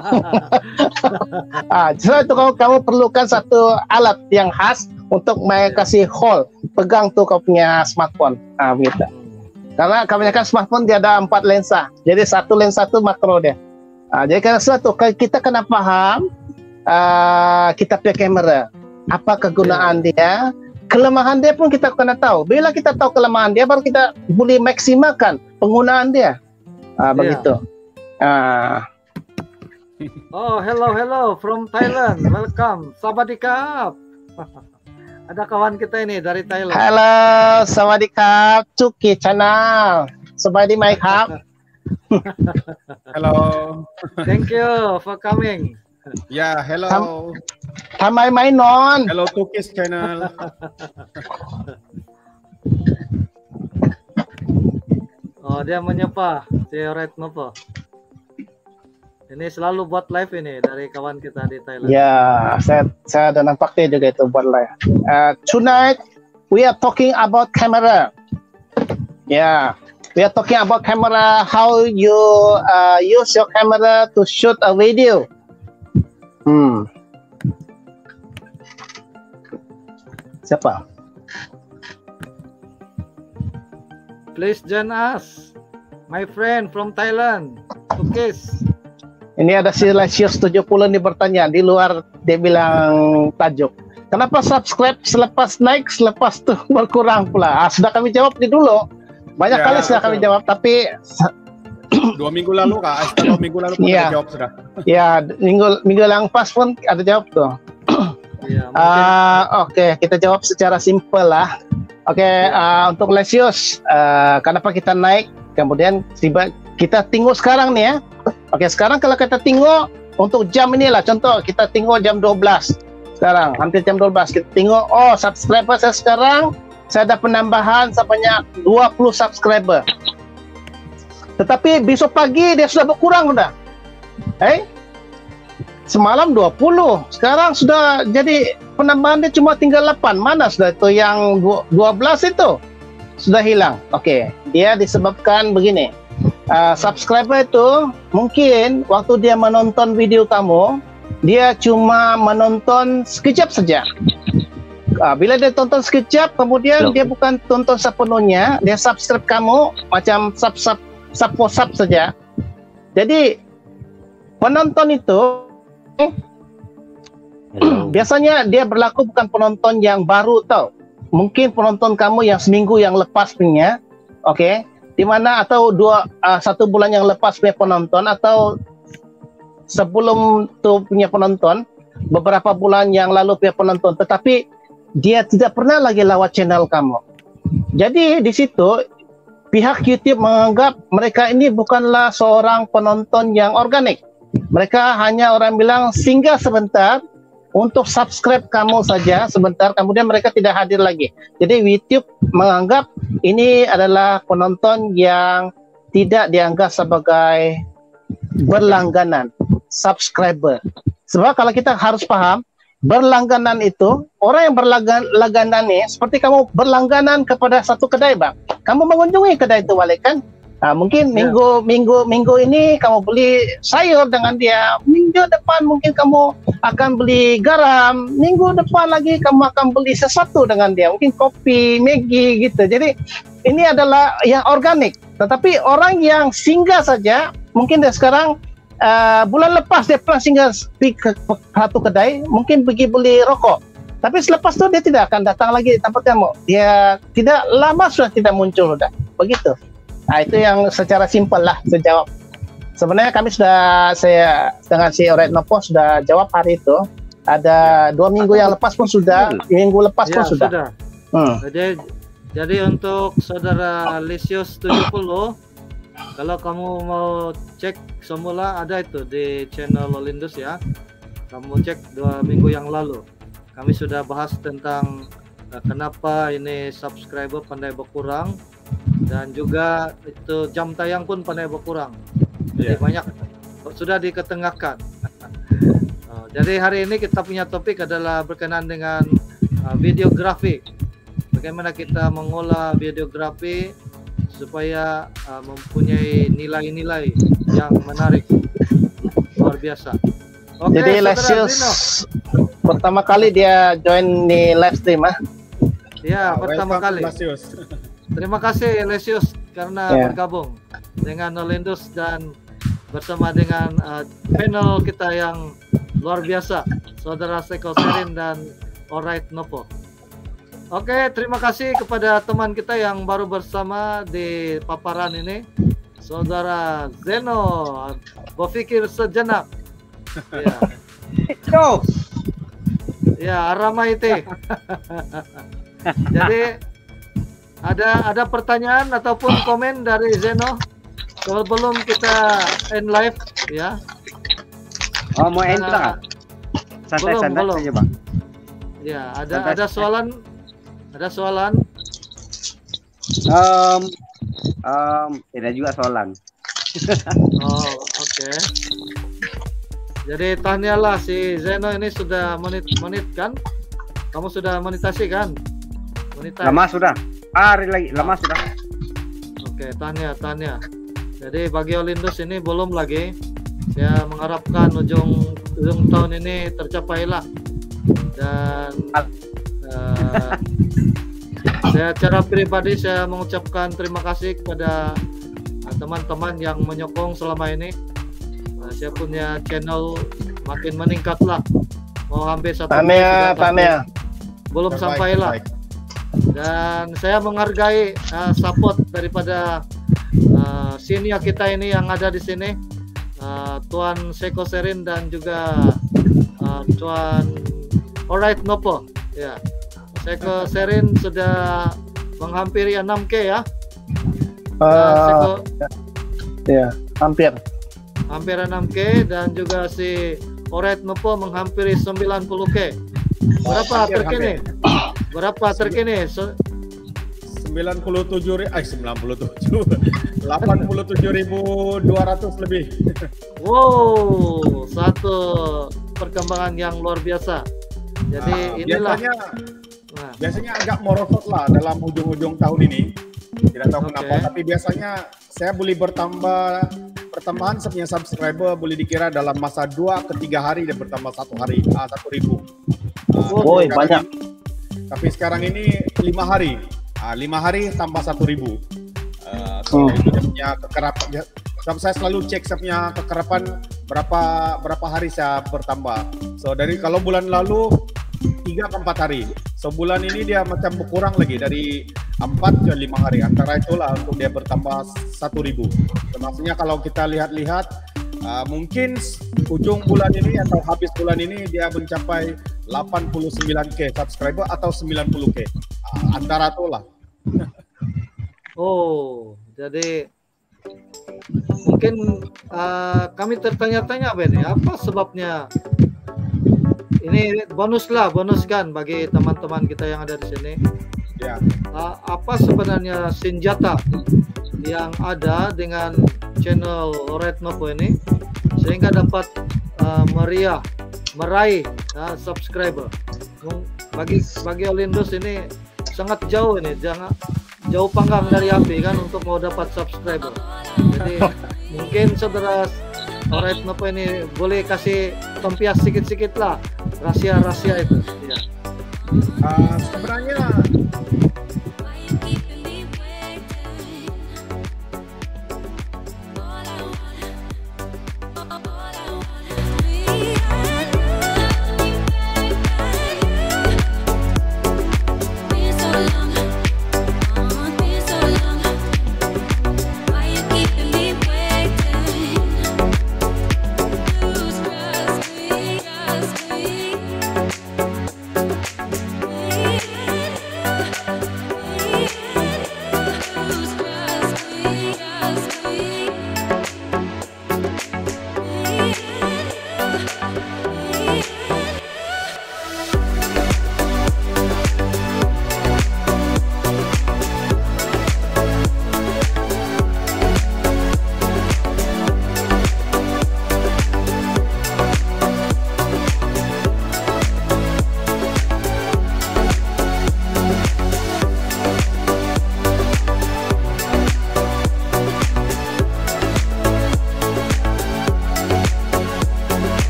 Ah, sebab itu kamu, kamu perlukan satu alat yang khas untuk mai kasih hold, pegang tuh kau punya smartphone. Ah, begitu. Karena kebanyakan smartphone dia ada empat lensa, jadi satu lensa itu makro dia. Ah, jadi karena sesuatu kita kena paham ah, kita punya kamera, apa kegunaan dia, kelemahan dia pun kita kena tahu. Bila kita tahu kelemahan dia, baru kita boleh maksimalkan penggunaan dia. Ah, begitu. Ah, Oh, hello, hello from Thailand. Welcome. Sawadikap. Ada kawan kita ini dari Thailand. Hello, sawadikap, Cuki channel. สบายดีไหมครับ Hello. Thank you for coming. Ya, hello. ทำไมไม่นอน Hello Tukis channel. Oh, dia menyapa si Retno po. Ini selalu buat live ini dari kawan kita di Thailand. Ya, saya saya ada nampak dia juga itu buat live. Uh, tonight we are talking about camera. Yeah, we are talking about camera. How you uh, use your camera to shoot a video. Hmm. Siapa? Please join us. My friend from Thailand. Tukis. Ini ada si Lesius tujuh puluh nih bertanya di luar, dia bilang tajuk. Kenapa subscribe selepas naik, selepas tuh berkurang pula? Ah, sudah kami jawab di dulu. Banyak Ya, kali sudah betul. kami jawab, tapi Dua minggu lalu kak, Aista dua minggu lalu pun Iya. ada jawab sudah. ya minggu minggu yang pas pun ada jawab tuh. Ya, mungkin Ah, Oke, kita jawab secara simpel lah. Oke, ah, untuk Lesius, ah, kenapa kita naik? Kemudian tiba kita tengok sekarang nih ya. Oke, sekarang kalau kita tengok untuk jam inilah, contoh kita tengok jam dua belas. Sekarang hampir jam dua belas. Kita tengok, oh subscriber saya sekarang, saya ada penambahan sebanyak dua puluh subscriber. Tetapi besok pagi dia sudah berkurang sudah. Eh? Semalam dua puluh, sekarang sudah jadi penambahan dia cuma tinggal delapan. Mana sudah itu yang dua belas itu? Sudah hilang. Oke, dia disebabkan begini. Uh, subscriber itu mungkin waktu dia menonton video kamu, dia cuma menonton sekejap saja. Uh, bila dia tonton sekejap, kemudian dia bukan tonton sepenuhnya, dia subscribe kamu macam sub sub sub sub saja. Jadi penonton itu Hello. biasanya dia berlaku bukan penonton yang baru tau. Mungkin penonton kamu yang seminggu yang lepas punya, oke, okay? Di mana atau dua uh, satu bulan yang lepas punya penonton, atau sebelum tu punya penonton, beberapa bulan yang lalu punya penonton, tetapi dia tidak pernah lagi lewat channel kamu. Jadi di situ pihak YouTube menganggap mereka ini bukanlah seorang penonton yang organik. Mereka hanya orang bilang singgah sebentar untuk subscribe kamu saja sebentar, kemudian mereka tidak hadir lagi. Jadi YouTube menganggap ini adalah penonton yang tidak dianggap sebagai berlangganan, subscriber. Sebab kalau kita harus paham, berlangganan itu, orang yang berlangganan ini seperti kamu berlangganan kepada satu kedai, bang. Kamu mengunjungi kedai itu balik kan? Nah, mungkin minggu minggu minggu ini kamu beli sayur dengan dia, minggu depan mungkin kamu akan beli garam, minggu depan lagi kamu akan beli sesuatu dengan dia, mungkin kopi, Maggi gitu. Jadi ini adalah yang organik. Tetapi orang yang singgah saja, mungkin dia sekarang uh, bulan lepas dia pernah singgah di ke satu kedai, mungkin pergi beli rokok. Tapi selepas itu dia tidak akan datang lagi di tempat kamu. Dia tidak lama sudah tidak muncul sudah. Begitu. Nah, itu yang secara simpel lah saya jawab. Sebenarnya kami sudah, saya dengan si Alright Nopo sudah jawab hari itu. Ada dua minggu yang lepas pun sudah, minggu lepas pun Ya, sudah. sudah. Hmm. Jadi, jadi untuk saudara Lisius tujuh puluh, kalau kamu mau cek semula ada itu di channel Lolindus ya. Kamu cek dua minggu yang lalu. Kami sudah bahas tentang uh, kenapa ini subscriber pandai berkurang, dan juga itu jam tayang pun pandai berkurang. Jadi Yeah. banyak sudah diketengahkan. uh, jadi hari ini kita punya topik adalah berkenaan dengan uh, videografi. Bagaimana kita mengolah videografi supaya uh, mempunyai nilai-nilai yang menarik, luar biasa. Oke, Jadi saudara Lesius Zeno. pertama kali dia join di live stream ah. Ya, Ah, pertama welcome, kali. Lasius. Terima kasih Lesius karena Ya. bergabung dengan Nolendus dan bersama dengan uh, panel kita yang luar biasa, Saudara Seko Serin dan Alright Nopo. Oke, terima kasih kepada teman kita yang baru bersama di paparan ini, Saudara Zeno. Berpikir sejenak. Ya, Yo, ya Aramaite. Jadi ada ada pertanyaan ataupun komen dari Zeno sebelum kita end live ya? oh mau end Nah, nggak? Santai-santai belum, saja bang. Ya, ada Santai. ada soalan, ada soalan. Um, um, tidak juga soalan. Oh, oke. Jadi tanyalah si Zeno ini sudah menit menit kan? Kamu sudah monetasi kan? Monetize. Lama sudah. Hari lagi lama sudah. Oke, tanya tanya. Jadi bagi Olindus ini belum lagi. Saya mengharapkan ujung ujung tahun ini tercapailah. Dan uh, saya secara pribadi saya mengucapkan terima kasih kepada uh, teman-teman yang menyokong selama ini. Uh, saya punya channel makin meningkatlah. Mau hampir satu Tanya, menit sudah, tapi tanya. belum Terbaik, sampailah. terbaik. Dan saya menghargai uh, support daripada uh, senior kita ini yang ada di sini, uh, Tuan Seko Serin dan juga uh, Tuan Alright Nopo. Ya, Seko Serin sudah menghampiri enam K ya. Dan Uh, Seko ya, hampir. hampir enam K dan juga si Alright Nopo menghampiri sembilan puluh K. Berapa Hampir, terkini? hampir. Berapa terkini? So, sembilan puluh tujuh ribu, eh sembilan puluh tujuh, delapan puluh tujuh ribu dua ratus lebih. wow, satu perkembangan yang luar biasa. Jadi Ah, inilah. biasanya Nah, biasanya agak merosot lah dalam ujung-ujung tahun ini. Tidak tahu Oke. kenapa, tapi biasanya saya boleh bertambah pertambahan saya punya subscriber boleh dikira dalam masa dua ke tiga hari dan bertambah satu hari, ah, satu ribu. Ah, Oh, Woi, sekarang banyak. ini- tapi sekarang ini lima hari, ah, lima hari tambah satu ribu. Ah, so, Hmm. itu dia punya kekerapan. dia- Sebab saya selalu cek saya punya kekerapan berapa berapa hari saya bertambah. So dari kalau bulan lalu tiga ke empat hari. So bulan ini dia macam berkurang lagi dari empat ke lima hari. Antara itulah untuk dia bertambah satu ribu. So, maksudnya kalau kita lihat-lihat uh, mungkin ujung bulan ini atau habis bulan ini dia mencapai delapan puluh sembilan K subscriber atau sembilan puluh K. Uh, antara itulah. oh, jadi mungkin uh, kami tertanya-tanya Ben, apa sebabnya? Ini bonus lah, bonus kan bagi teman-teman kita yang ada di sini. Ya. Uh, apa sebenarnya senjata yang ada dengan channel Red Novo ini sehingga dapat uh, meriah meraih uh, subscriber? Mung- Bagi bagi Olindus ini sangat jauh ini, jangan jauh panggang dari api kan untuk mau dapat subscriber. Jadi mungkin saudara Red Novo ini boleh kasih tempias sedikit-sedikit lah rahasia-rahasia itu. Ya. Uh, sebenarnya